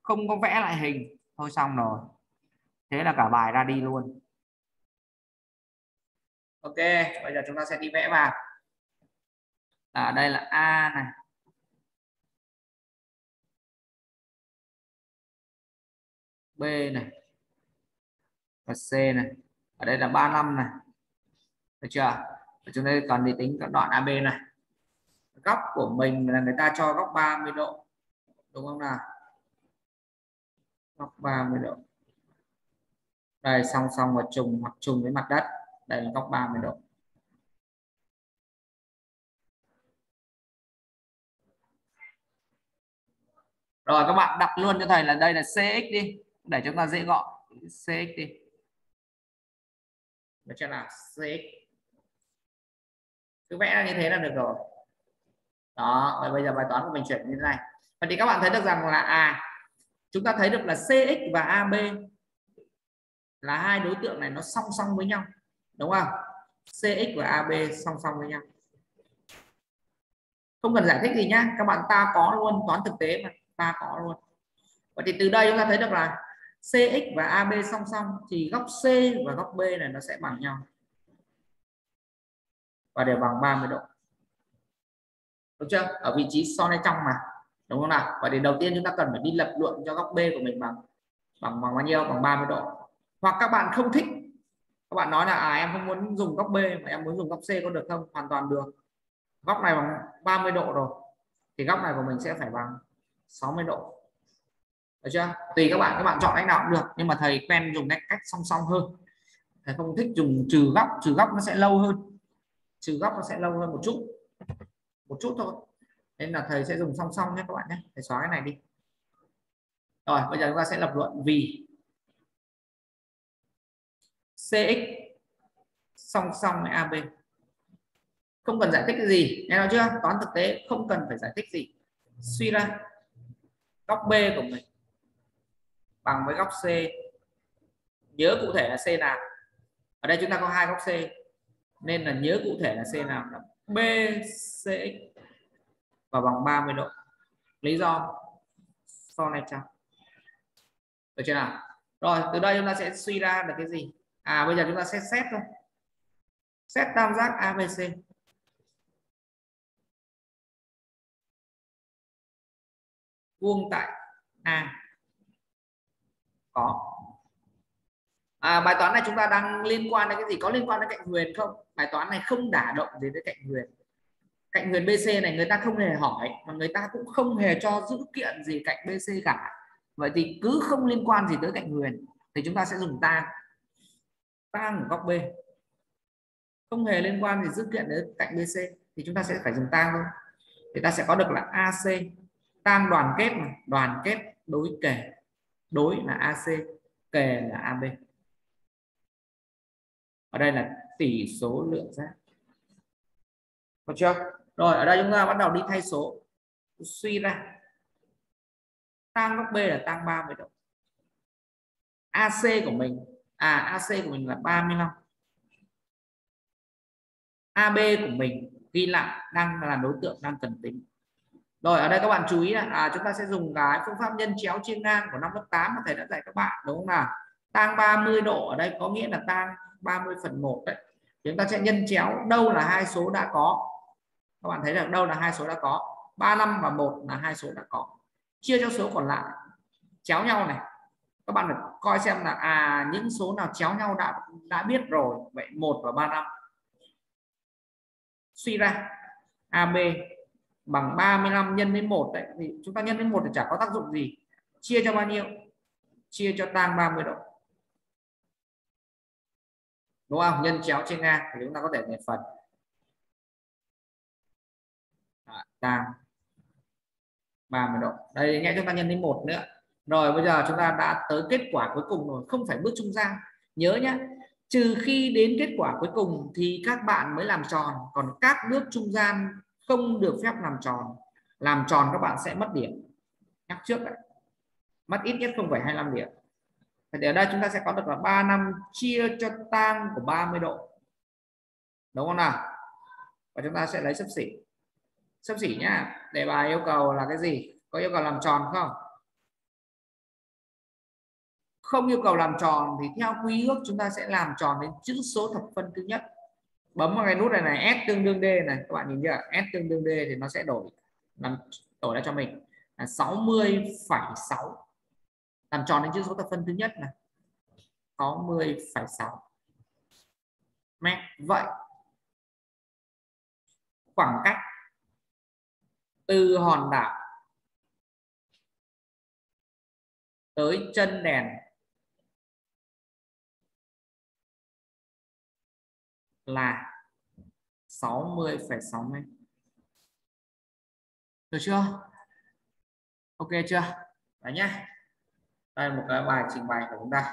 không có vẽ lại hình, thôi xong rồi, thế là cả bài ra đi luôn. Ok, bây giờ chúng ta sẽ đi vẽ vào. Ở đây là A này, B này và C này, ở đây là 35 này, được chưa? Và chúng ta còn đi tính các đoạn AB này. Góc của mình là người ta cho góc 30 độ, đúng không nào? Góc 30 độ. Đây song song và trùng hoặc trùng với mặt đất, đây là góc 30 độ. Rồi các bạn đặt luôn cho thầy là đây là CX đi, để chúng ta dễ gọi. CX đi, được chưa nào? CX cứ vẽ ra như thế là được rồi. Đó, và bây giờ bài toán của mình chuyển như thế này. Vậy thì các bạn thấy được rằng là chúng ta thấy được là CX và AB là hai đối tượng này nó song song với nhau, đúng không? CX và AB song song với nhau, không cần giải thích gì nhá, các bạn ta có luôn, toán thực tế mà ta có luôn. Vậy thì từ đây chúng ta thấy được là CX và AB song song thì góc C và góc B này nó sẽ bằng nhau và đều bằng 30 độ, đúng chưa? Ở vị trí so này trong mà, đúng không nào? Vậy thì đầu tiên chúng ta cần phải đi lập luận cho góc B của mình bằng bao nhiêu? Bằng 30 độ. Hoặc các bạn không thích, các bạn nói là em không muốn dùng góc B mà em muốn dùng góc C có được không? Hoàn toàn được. Góc này bằng 30 độ rồi thì góc này của mình sẽ phải bằng 60 độ, được chưa? Tùy các bạn chọn cách nào cũng được, nhưng mà thầy quen dùng cách song song hơn, thầy không thích dùng trừ góc nó sẽ lâu hơn, trừ góc nó sẽ lâu hơn một chút thôi, nên là thầy sẽ dùng song song nhé các bạn nhé. Thầy xóa cái này đi. Rồi bây giờ chúng ta sẽ lập luận vì CX song song với AB, không cần giải thích cái gì, nghe nói chưa? Toán thực tế không cần phải giải thích gì. Suy ra góc B của mình bằng với góc C, nhớ cụ thể là C nào. Ở đây chúng ta có hai góc C nên là nhớ cụ thể là C nào, là BCX và bằng 30 độ. Lý do so này chăng, được chưa nào? Rồi từ đây chúng ta sẽ suy ra được cái gì? Bây giờ chúng ta sẽ xét thôi, xét tam giác ABC. Vuông tại A có. Bài toán này chúng ta đang liên quan đến cái gì? Có liên quan đến cạnh huyền không? Bài toán này không đả động gì đến cạnh huyền. Cạnh huyền BC này người ta không hề hỏi, mà người ta cũng không hề cho dữ kiện gì cạnh BC cả. Vậy thì cứ không liên quan gì tới cạnh huyền thì chúng ta sẽ dùng tang của góc B, không hề liên quan gì dữ kiện đến cạnh BC thì chúng ta sẽ phải dùng tang thôi. Thì ta sẽ có được là AC, tang đoàn kết mà, đoàn kết đối kề, đối là AC, kề là AB. Ở đây là tỷ số lượng giác, được chưa? Rồi ở đây chúng ta bắt đầu đi thay số, suy ra tang góc B là tang 30 độ. AC của mình là 35. AB của mình ghi lại đang là đối tượng đang cần tính. Rồi ở đây các bạn chú ý là chúng ta sẽ dùng cái phương pháp nhân chéo chia ngang của năm lớp 8 mà thầy đã dạy các bạn, đúng không nào? Tang 30 độ ở đây có nghĩa là tang 30/1 đấy. Chúng ta sẽ nhân chéo đâu là hai số đã có. Các bạn thấy là đâu là hai số đã có, 35 và 1 là hai số đã có, chia cho số còn lại chéo nhau này. Các bạn phải coi xem là những số nào chéo nhau đã biết rồi. Vậy 1 và 35. Suy ra AB bằng 35 nhân đến 1 đấy, thì chúng ta nhân đến 1 thì chả có tác dụng gì. Chia cho bao nhiêu? Chia cho tang 30 độ, đúng không? Nhân chéo trên ngang thì chúng ta có thể để phần tang 30 độ. Đây nghe chúng ta nhân đến 1 nữa. Rồi bây giờ chúng ta đã tới kết quả cuối cùng rồi, không phải bước trung gian. Nhớ nhé, trừ khi đến kết quả cuối cùng thì các bạn mới làm tròn, còn các bước trung gian không được phép làm tròn. Làm tròn các bạn sẽ mất điểm, nhắc trước đấy, mất ít nhất 0,25 điểm. Thì ở đây chúng ta sẽ có được là 35 chia cho tang của 30 độ, đúng không nào? Và chúng ta sẽ lấy xấp xỉ nhá. Đề bài yêu cầu là cái gì? Có yêu cầu làm tròn không? không yêu cầu làm tròn thì theo quy ước chúng ta sẽ làm tròn đến chữ số thập phân thứ nhất. Bấm vào cái nút này S tương đương D này, các bạn nhìn chưa? S tương đương D thì nó sẽ đổi ra cho mình là 60,6, làm tròn đến chữ số thập phân thứ nhất này, 60,6 mét. Vậy khoảng cách từ hòn đảo tới chân đèn là 60,6 mét. Được chưa? Ok chưa? Đấy nhá. Đây một cái bài trình bày của chúng ta.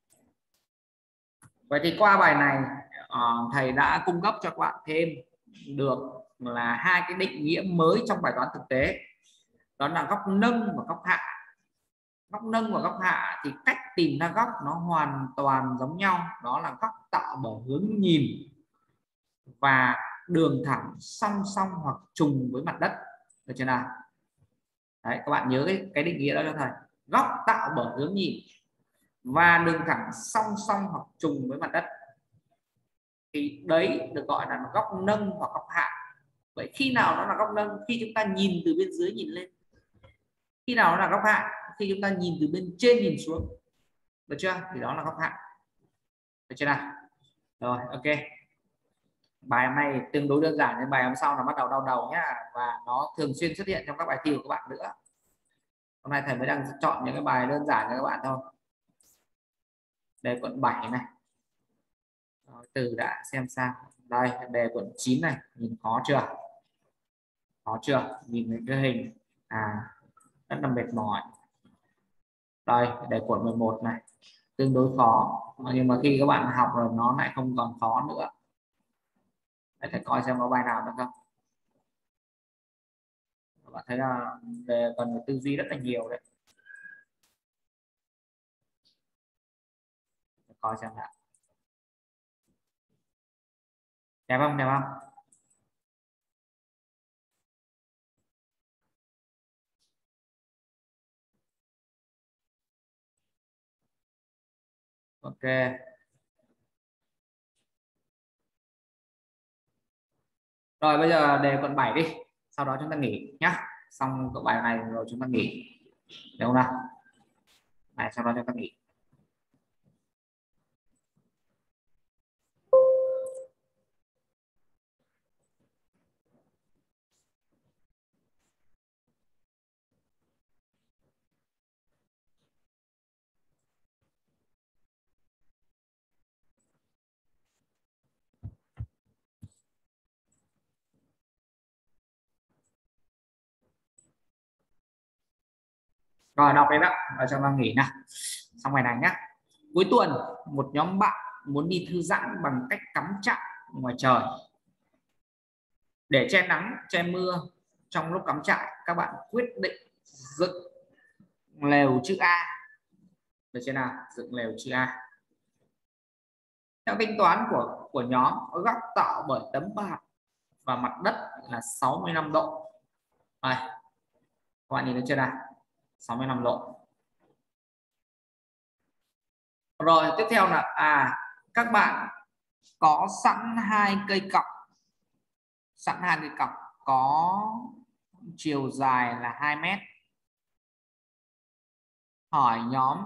Vậy thì qua bài này thầy đã cung cấp cho các bạn thêm được là hai cái định nghĩa mới trong bài toán thực tế, đó là góc nâng và góc hạ. Góc nâng và góc hạ thì cách tìm ra góc nó hoàn toàn giống nhau, đó là góc tạo bởi hướng nhìn và đường thẳng song song hoặc trùng với mặt đất. Được chưa nào? Đấy, các bạn nhớ cái định nghĩa đó cho thầy. Góc tạo bởi hướng nhìn và đường thẳng song song hoặc trùng với mặt đất thì đấy được gọi là góc nâng hoặc góc hạ. Vậy khi nào nó là góc nâng? Khi chúng ta nhìn từ bên dưới nhìn lên. Khi nào nó là góc hạ? Khi chúng ta nhìn từ bên trên nhìn xuống. Được chưa? Thì đó là góc hạ. Được chưa nào? Rồi, ok. Bài hôm nay tương đối đơn giản, đến bài hôm sau là bắt đầu đau đầu nhá, và nó thường xuyên xuất hiện trong các bài thi của các bạn nữa. Hôm nay thầy mới đang chọn những cái bài đơn giản cho các bạn thôi. Đề quận 7 này. Rồi, từ đã xem sao. Đây, đề quận 9 này, nhìn khó chưa? Khó chưa? Nhìn cái hình rất là mệt mỏi. Đây, đề quận 11 này, tương đối khó, nhưng mà khi các bạn học rồi nó lại không còn khó nữa. Để thầy coi xem có bài nào nữa không. Các bạn thấy là đề cần phải tư duy rất là nhiều đấy. Để coi xem nào. Đẹp không? Đẹp không? Ok. Rồi bây giờ đề quận 7 đi. Sau đó chúng ta nghỉ nhá. Xong cái bài này rồi chúng ta nghỉ. Được không nào? Này, sau đó chúng ta nghỉ. Rồi đọc đấy đó. Rồi cho ta nghỉ nào. Xong bài này nhá. Cuối tuần, một nhóm bạn muốn đi thư giãn bằng cách cắm trại ngoài trời. Để che nắng, che mưa trong lúc cắm trại, các bạn quyết định dựng lều chữ A. Được chưa nào? Dựng lều chữ A. Theo tính toán của nhóm, góc tạo bởi tấm bạt và mặt đất là 65 độ. Đây, các bạn nhìn thấy chưa nào? 65 độ. Rồi tiếp theo là các bạn có sẵn hai cây cọc. Sẵn hai cây cọc có chiều dài là 2 mét. Hỏi nhóm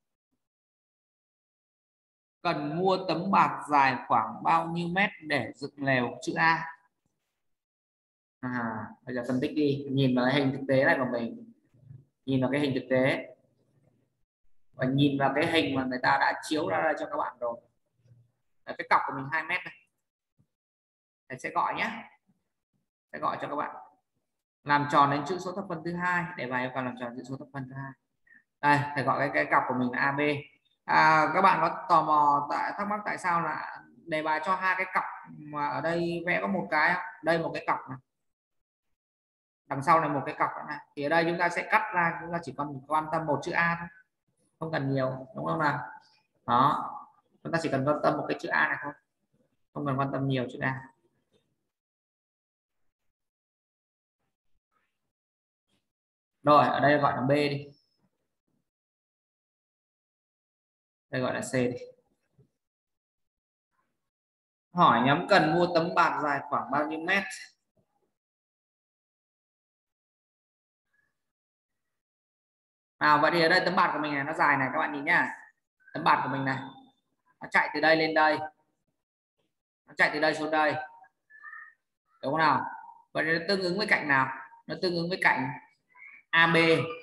cần mua tấm bạt dài khoảng bao nhiêu mét để dựng lều chữ A. Bây giờ phân tích đi, nhìn vào cái hình thực tế này của mình, nhìn vào cái hình thực tế và nhìn vào cái hình mà người ta đã chiếu ra cho các bạn rồi. Cái cọc của mình 2 mét này, thầy sẽ gọi nhé, sẽ gọi cho các bạn làm tròn đến chữ số thập phân thứ hai, để bài yêu cầu làm tròn chữ số thập phân thứ hai. Đây, thầy gọi cái cọc của mình là AB. Các bạn có tò mò thắc mắc tại sao là đề bài cho hai cái cọc mà ở đây vẽ có một cái, đây một cái cọc này, đằng sau này một cái cọc này, thì ở đây chúng ta sẽ cắt ra, chúng ta chỉ còn quan tâm một chữ A thôi, không cần nhiều, đúng không nào? Đó, chúng ta chỉ cần quan tâm một cái chữ A này thôi, không cần quan tâm nhiều chữ A. Rồi ở đây gọi là B đi. đây gọi là C đi. Hỏi nhóm cần mua tấm bạt dài khoảng bao nhiêu mét? Nào vậy thì ở đây tấm bạt của mình này nó dài này, các bạn nhìn nhá. Tấm bạt của mình này nó chạy từ đây lên đây, nó chạy từ đây xuống đây, đúng không nào? Vậy nó tương ứng với cạnh nào? Nó tương ứng với cạnh AB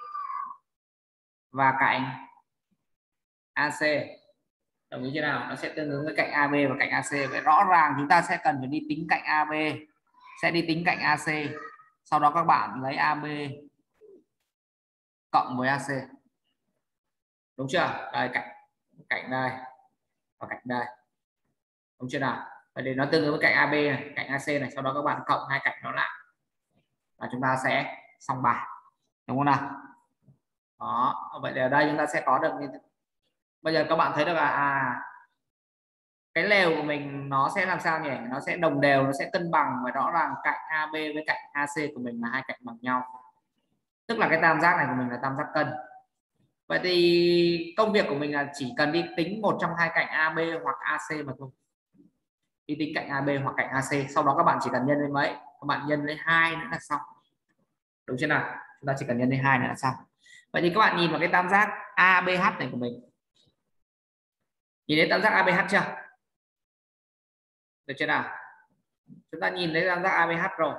và cạnh AC, đồng ý chưa nào? Nó sẽ tương ứng với cạnh AB và cạnh AC. Vậy rõ ràng chúng ta sẽ cần phải đi tính cạnh AB, sẽ đi tính cạnh AC, sau đó các bạn lấy AB cộng với AC, đúng chưa? Đây cạnh cạnh đây và cạnh đây, đúng chưa nào? Vậy thì nó tương ứng với cạnh AB này, cạnh AC này, sau đó các bạn cộng hai cạnh nó lại và chúng ta sẽ xong bài, đúng không nào? Đó, vậy thì ở đây chúng ta sẽ có được như bây giờ các bạn thấy được là cái lều của mình nó sẽ làm sao nhỉ? Nó sẽ đồng đều, nó sẽ cân bằng, và rõ ràng cạnh AB với cạnh AC của mình là hai cạnh bằng nhau, tức là cái tam giác này của mình là tam giác cân. Vậy thì công việc của mình là chỉ cần đi tính một trong hai cạnh AB hoặc AC mà thôi, đi tính cạnh AB hoặc cạnh AC, sau đó các bạn chỉ cần nhân với mấy? Các bạn nhân với 2 nữa là xong, đúng chưa nào? Chúng ta chỉ cần nhân với 2 nữa là xong. Vậy thì các bạn nhìn vào cái tam giác ABH này của mình, nhìn thấy tam giác ABH chưa? Được chưa nào? Chúng ta nhìn thấy tam giác ABH rồi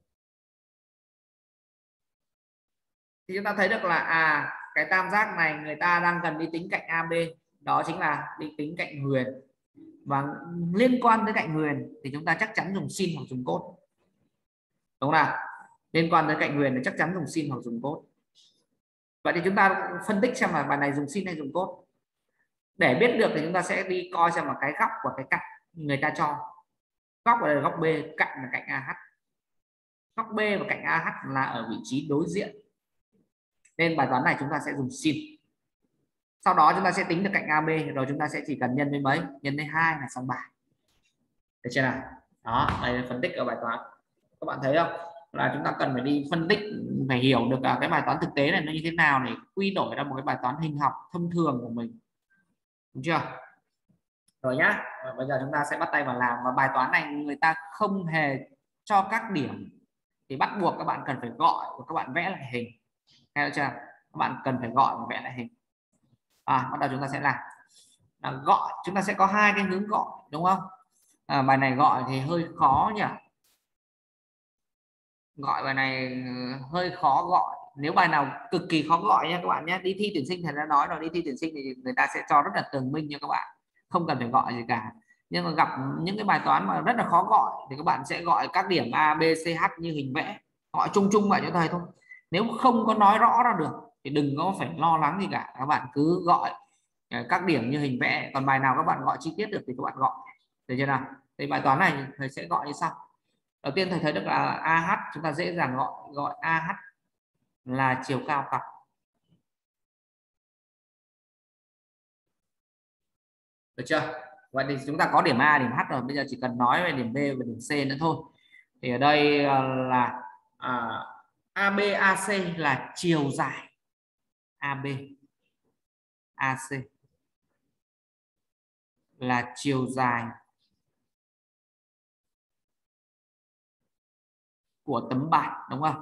thì chúng ta thấy được là cái tam giác này người ta đang cần đi tính cạnh AB, đó chính là đi tính cạnh huyền, và liên quan tới cạnh huyền thì chúng ta chắc chắn dùng sin hoặc dùng cos, đúng không nào? Liên quan tới cạnh huyền thì chắc chắn dùng sin hoặc dùng cos. Vậy thì chúng ta phân tích xem là bài này dùng sin hay dùng cos. Để biết được thì chúng ta sẽ đi coi xem là cái góc của cái cạnh người ta cho, góc ở đây là góc B, cạnh là cạnh AH, góc B và cạnh AH là ở vị trí đối diện, nên bài toán này chúng ta sẽ dùng sin. Sau đó chúng ta sẽ tính được cạnh AB, rồi chúng ta sẽ chỉ cần nhân với mấy? Nhân với 2 là xong bài, được chưa nào? Đó, đây là phân tích ở bài toán. Các bạn thấy không, là chúng ta cần phải đi phân tích, phải hiểu được cái bài toán thực tế này nó như thế nào để quy đổi ra một cái bài toán hình học thông thường của mình, đúng chưa? Rồi nhá, bây giờ chúng ta sẽ bắt tay vào làm. Và bài toán này người ta không hề cho các điểm, thì bắt buộc các bạn cần phải gọi và các bạn vẽ lại hình, nghe được chưa? Các bạn cần phải gọi và vẽ lại hình. Bắt đầu chúng ta sẽ làm gọi. Chúng ta sẽ có hai cái hướng gọi, đúng không? Bài này gọi thì hơi khó nhỉ, gọi bài này hơi khó gọi. Nếu bài nào cực kỳ khó gọi nha các bạn nhé, đi thi tuyển sinh thầy đã nói rồi, đi thi tuyển sinh thì người ta sẽ cho rất là tường minh cho các bạn, không cần phải gọi gì cả. Nhưng mà gặp những cái bài toán mà rất là khó gọi thì các bạn sẽ gọi các điểm A B C H như hình vẽ, gọi chung chung vậy cho thầy thôi. Nếu không có nói rõ ra được thì đừng có phải lo lắng gì cả, các bạn cứ gọi các điểm như hình vẽ. Còn bài nào các bạn gọi chi tiết được thì các bạn gọi, được chưa nào? Thì bài toán này thầy sẽ gọi như sau. Đầu tiên thầy thấy được là AH, chúng ta dễ dàng gọi AH là chiều cao cọc, được chưa? Vậy thì chúng ta có điểm A, điểm H rồi, bây giờ chỉ cần nói về điểm B và điểm C nữa thôi. Thì ở đây là AB AC là chiều dài, AB AC là chiều dài của tấm bạt, đúng không?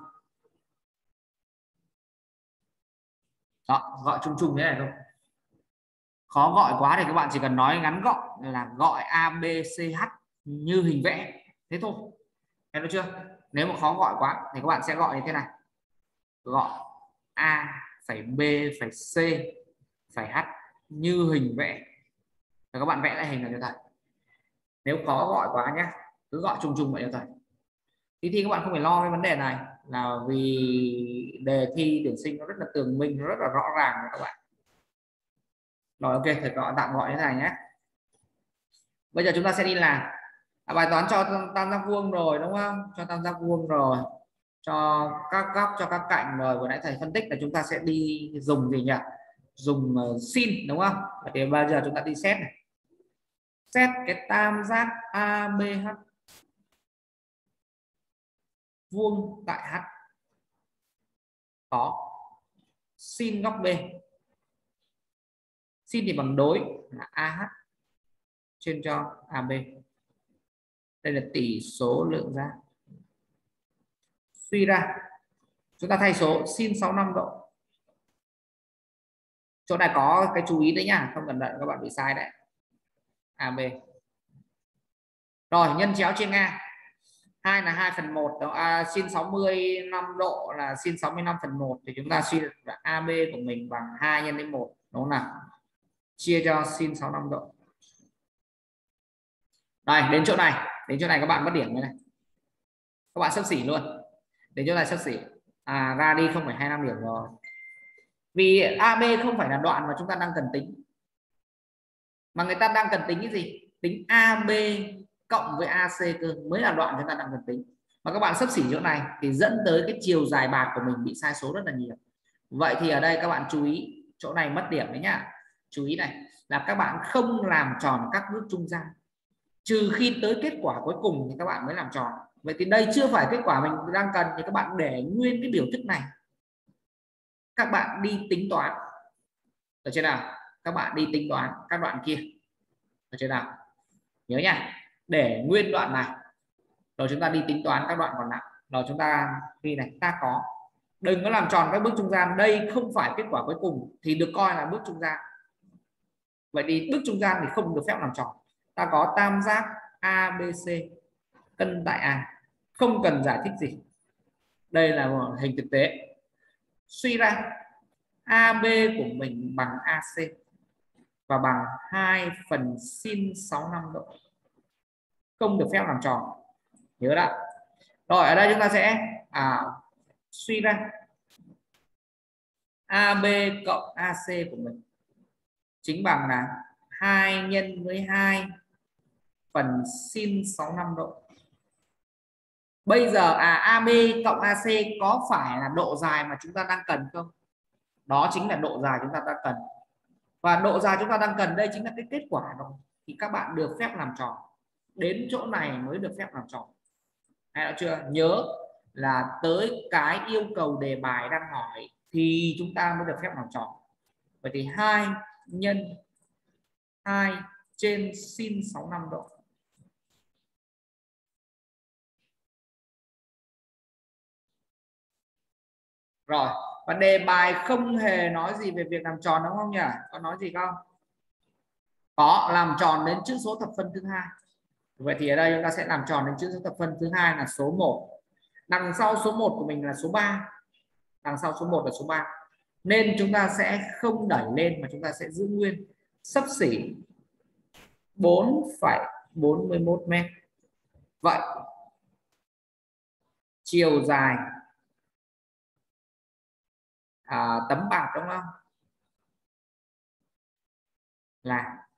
Đó, gọi chung chung thế này thôi. Khó gọi quá thì các bạn chỉ cần nói ngắn gọn là gọi ABCH như hình vẽ, thế thôi, em được chưa? Nếu mà khó gọi quá thì các bạn sẽ gọi như thế này, gọi A phải B phải C phải H như hình vẽ, và các bạn vẽ lại hình là cho thầy. Nếu khó gọi quá nhé, cứ gọi chung chung vậy cho thầy. Thi các bạn không phải lo cái vấn đề này, là vì đề thi tuyển sinh nó rất là tường minh, nó rất là rõ ràng các bạn. Rồi ok, thầy gọi tạm gọi như thế này nhé. Bây giờ chúng ta sẽ đi làm bài toán cho tam giác vuông rồi, đúng không? Cho tam giác vuông rồi, cho các góc, cho các cạnh rồi. Vừa nãy thầy phân tích là chúng ta sẽ đi dùng gì nhỉ? Dùng sin, đúng không? Thì bây giờ chúng ta đi xét này, xét cái tam giác ABH vuông tại H có sin góc B Sin thì bằng đối là AH trên cho AB. Đây là tỷ số lượng giác. Suy ra chúng ta thay số sin 65 độ. Chỗ này có cái chú ý đấy nhá, không cẩn thận các bạn bị sai đấy. AB. Rồi nhân chéo trên A. 2 là 2/1 đó, sin 65 độ là sin 65/1 thì chúng ta suy được là AB của mình bằng 2 nhân với 1 đúng không nào? Chia cho sin 65 độ. Đây, đến chỗ này các bạn mất điểm này. Các bạn xấp xỉ luôn. Đến chỗ này xấp xỉ. Ra đi 0,25 điểm rồi. Vì AB không phải là đoạn mà chúng ta đang cần tính. Mà người ta đang cần tính cái gì? Tính AB cộng với AC cơ mới là đoạn chúng ta đang cần tính. Mà các bạn xấp xỉ chỗ này thì dẫn tới cái chiều dài bạc của mình bị sai số rất là nhiều. Vậy thì ở đây các bạn chú ý chỗ này mất điểm đấy nhá. Chú ý này là các bạn không làm tròn các bước trung gian, trừ khi tới kết quả cuối cùng thì các bạn mới làm tròn. Vậy thì đây chưa phải kết quả mình đang cần thì các bạn để nguyên cái biểu thức này, các bạn đi tính toán được chưa nào? Các bạn đi tính toán các đoạn kia được chưa nào? Nhớ nha, để nguyên đoạn này rồi chúng ta đi tính toán các đoạn còn lại. Rồi chúng ta ghi này, ta có, đừng có làm tròn các bước trung gian, đây không phải kết quả cuối cùng thì được coi là bước trung gian. Vậy thì bước trung gian thì không được phép làm tròn. Ta có tam giác ABC cân tại A, không cần giải thích gì, đây là một hình thực tế. Suy ra AB của mình bằng AC và bằng 2 phần sin 65 độ, không được phép làm tròn, nhớ đã. Rồi ở đây chúng ta sẽ suy ra AB cộng AC của mình chính bằng là 2 nhân với 2 phần sin 65 độ. Bây giờ AB cộng AC có phải là độ dài mà chúng ta đang cần không? Đó chính là độ dài chúng ta đang cần. Và độ dài chúng ta đang cần đây chính là cái kết quả rồi. Thì các bạn được phép làm tròn. Đến chỗ này mới được phép làm tròn. Hay đã chưa? Nhớ là tới cái yêu cầu đề bài đang hỏi thì chúng ta mới được phép làm tròn. Vậy thì 2 nhân 2 trên sin 65 độ. Rồi, và đề bài không hề nói gì về việc làm tròn đúng không nhỉ? Có nói gì không? Có, làm tròn đến chữ số thập phân thứ hai. Vậy thì ở đây chúng ta sẽ làm tròn đến chữ số thập phân thứ hai là số 1. Đằng sau số 1 của mình là số 3. Đằng sau số 1 là số 3. Nên chúng ta sẽ không đẩy lên mà chúng ta sẽ giữ nguyên, xấp xỉ 4,41 m. Vậy chiều dài tấm bạc đúng không? Là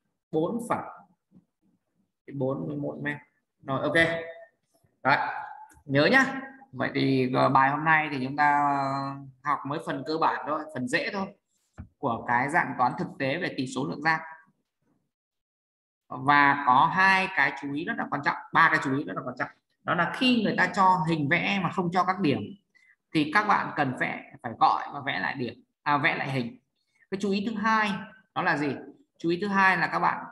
4,41 m. Rồi ok. Đấy, nhớ nhá. Vậy thì bài hôm nay thì chúng ta học mới phần cơ bản thôi, phần dễ thôi của cái dạng toán thực tế về tỷ số lượng giác. Và có hai cái chú ý rất là quan trọng, ba cái chú ý rất là quan trọng. Đó là khi người ta cho hình vẽ mà không cho các điểm thì các bạn cần phải gọi và vẽ lại điểm, vẽ lại hình. Cái chú ý thứ hai đó là gì? Chú ý thứ hai là các bạn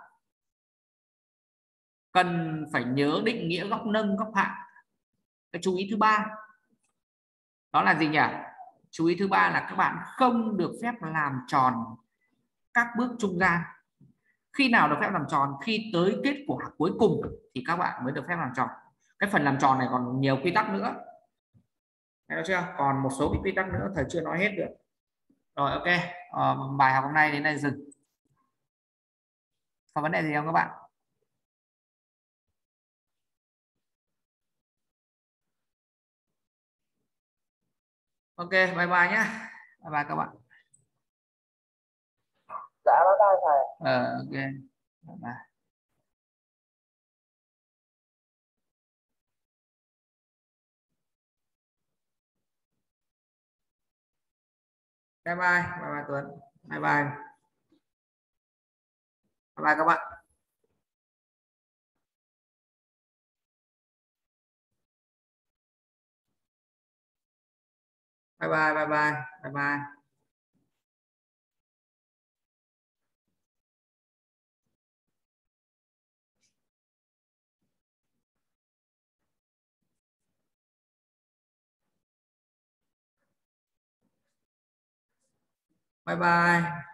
cần phải nhớ định nghĩa góc nâng góc hạ. Cái chú ý thứ ba đó là gì nhỉ? Chú ý thứ ba là các bạn không được phép làm tròn các bước trung gian. Khi nào được phép làm tròn? Khi tới kết quả cuối cùng thì các bạn mới được phép làm tròn. Cái phần làm tròn này còn nhiều quy tắc nữa, thấy chưa? Còn một số cái quy tắc nữa thầy chưa nói hết được. Rồi ok, bài học hôm nay đến đây dừng. Có vấn đề gì không các bạn? Ok, bye bye nhé. Bye bye các bạn. Dạ bye bye thầy. Ok, bye bye. Bye bye, bye bye Tuấn. Bye bye. Bye bye các bạn. Bye bye, bye bye, bye bye. Bye bye.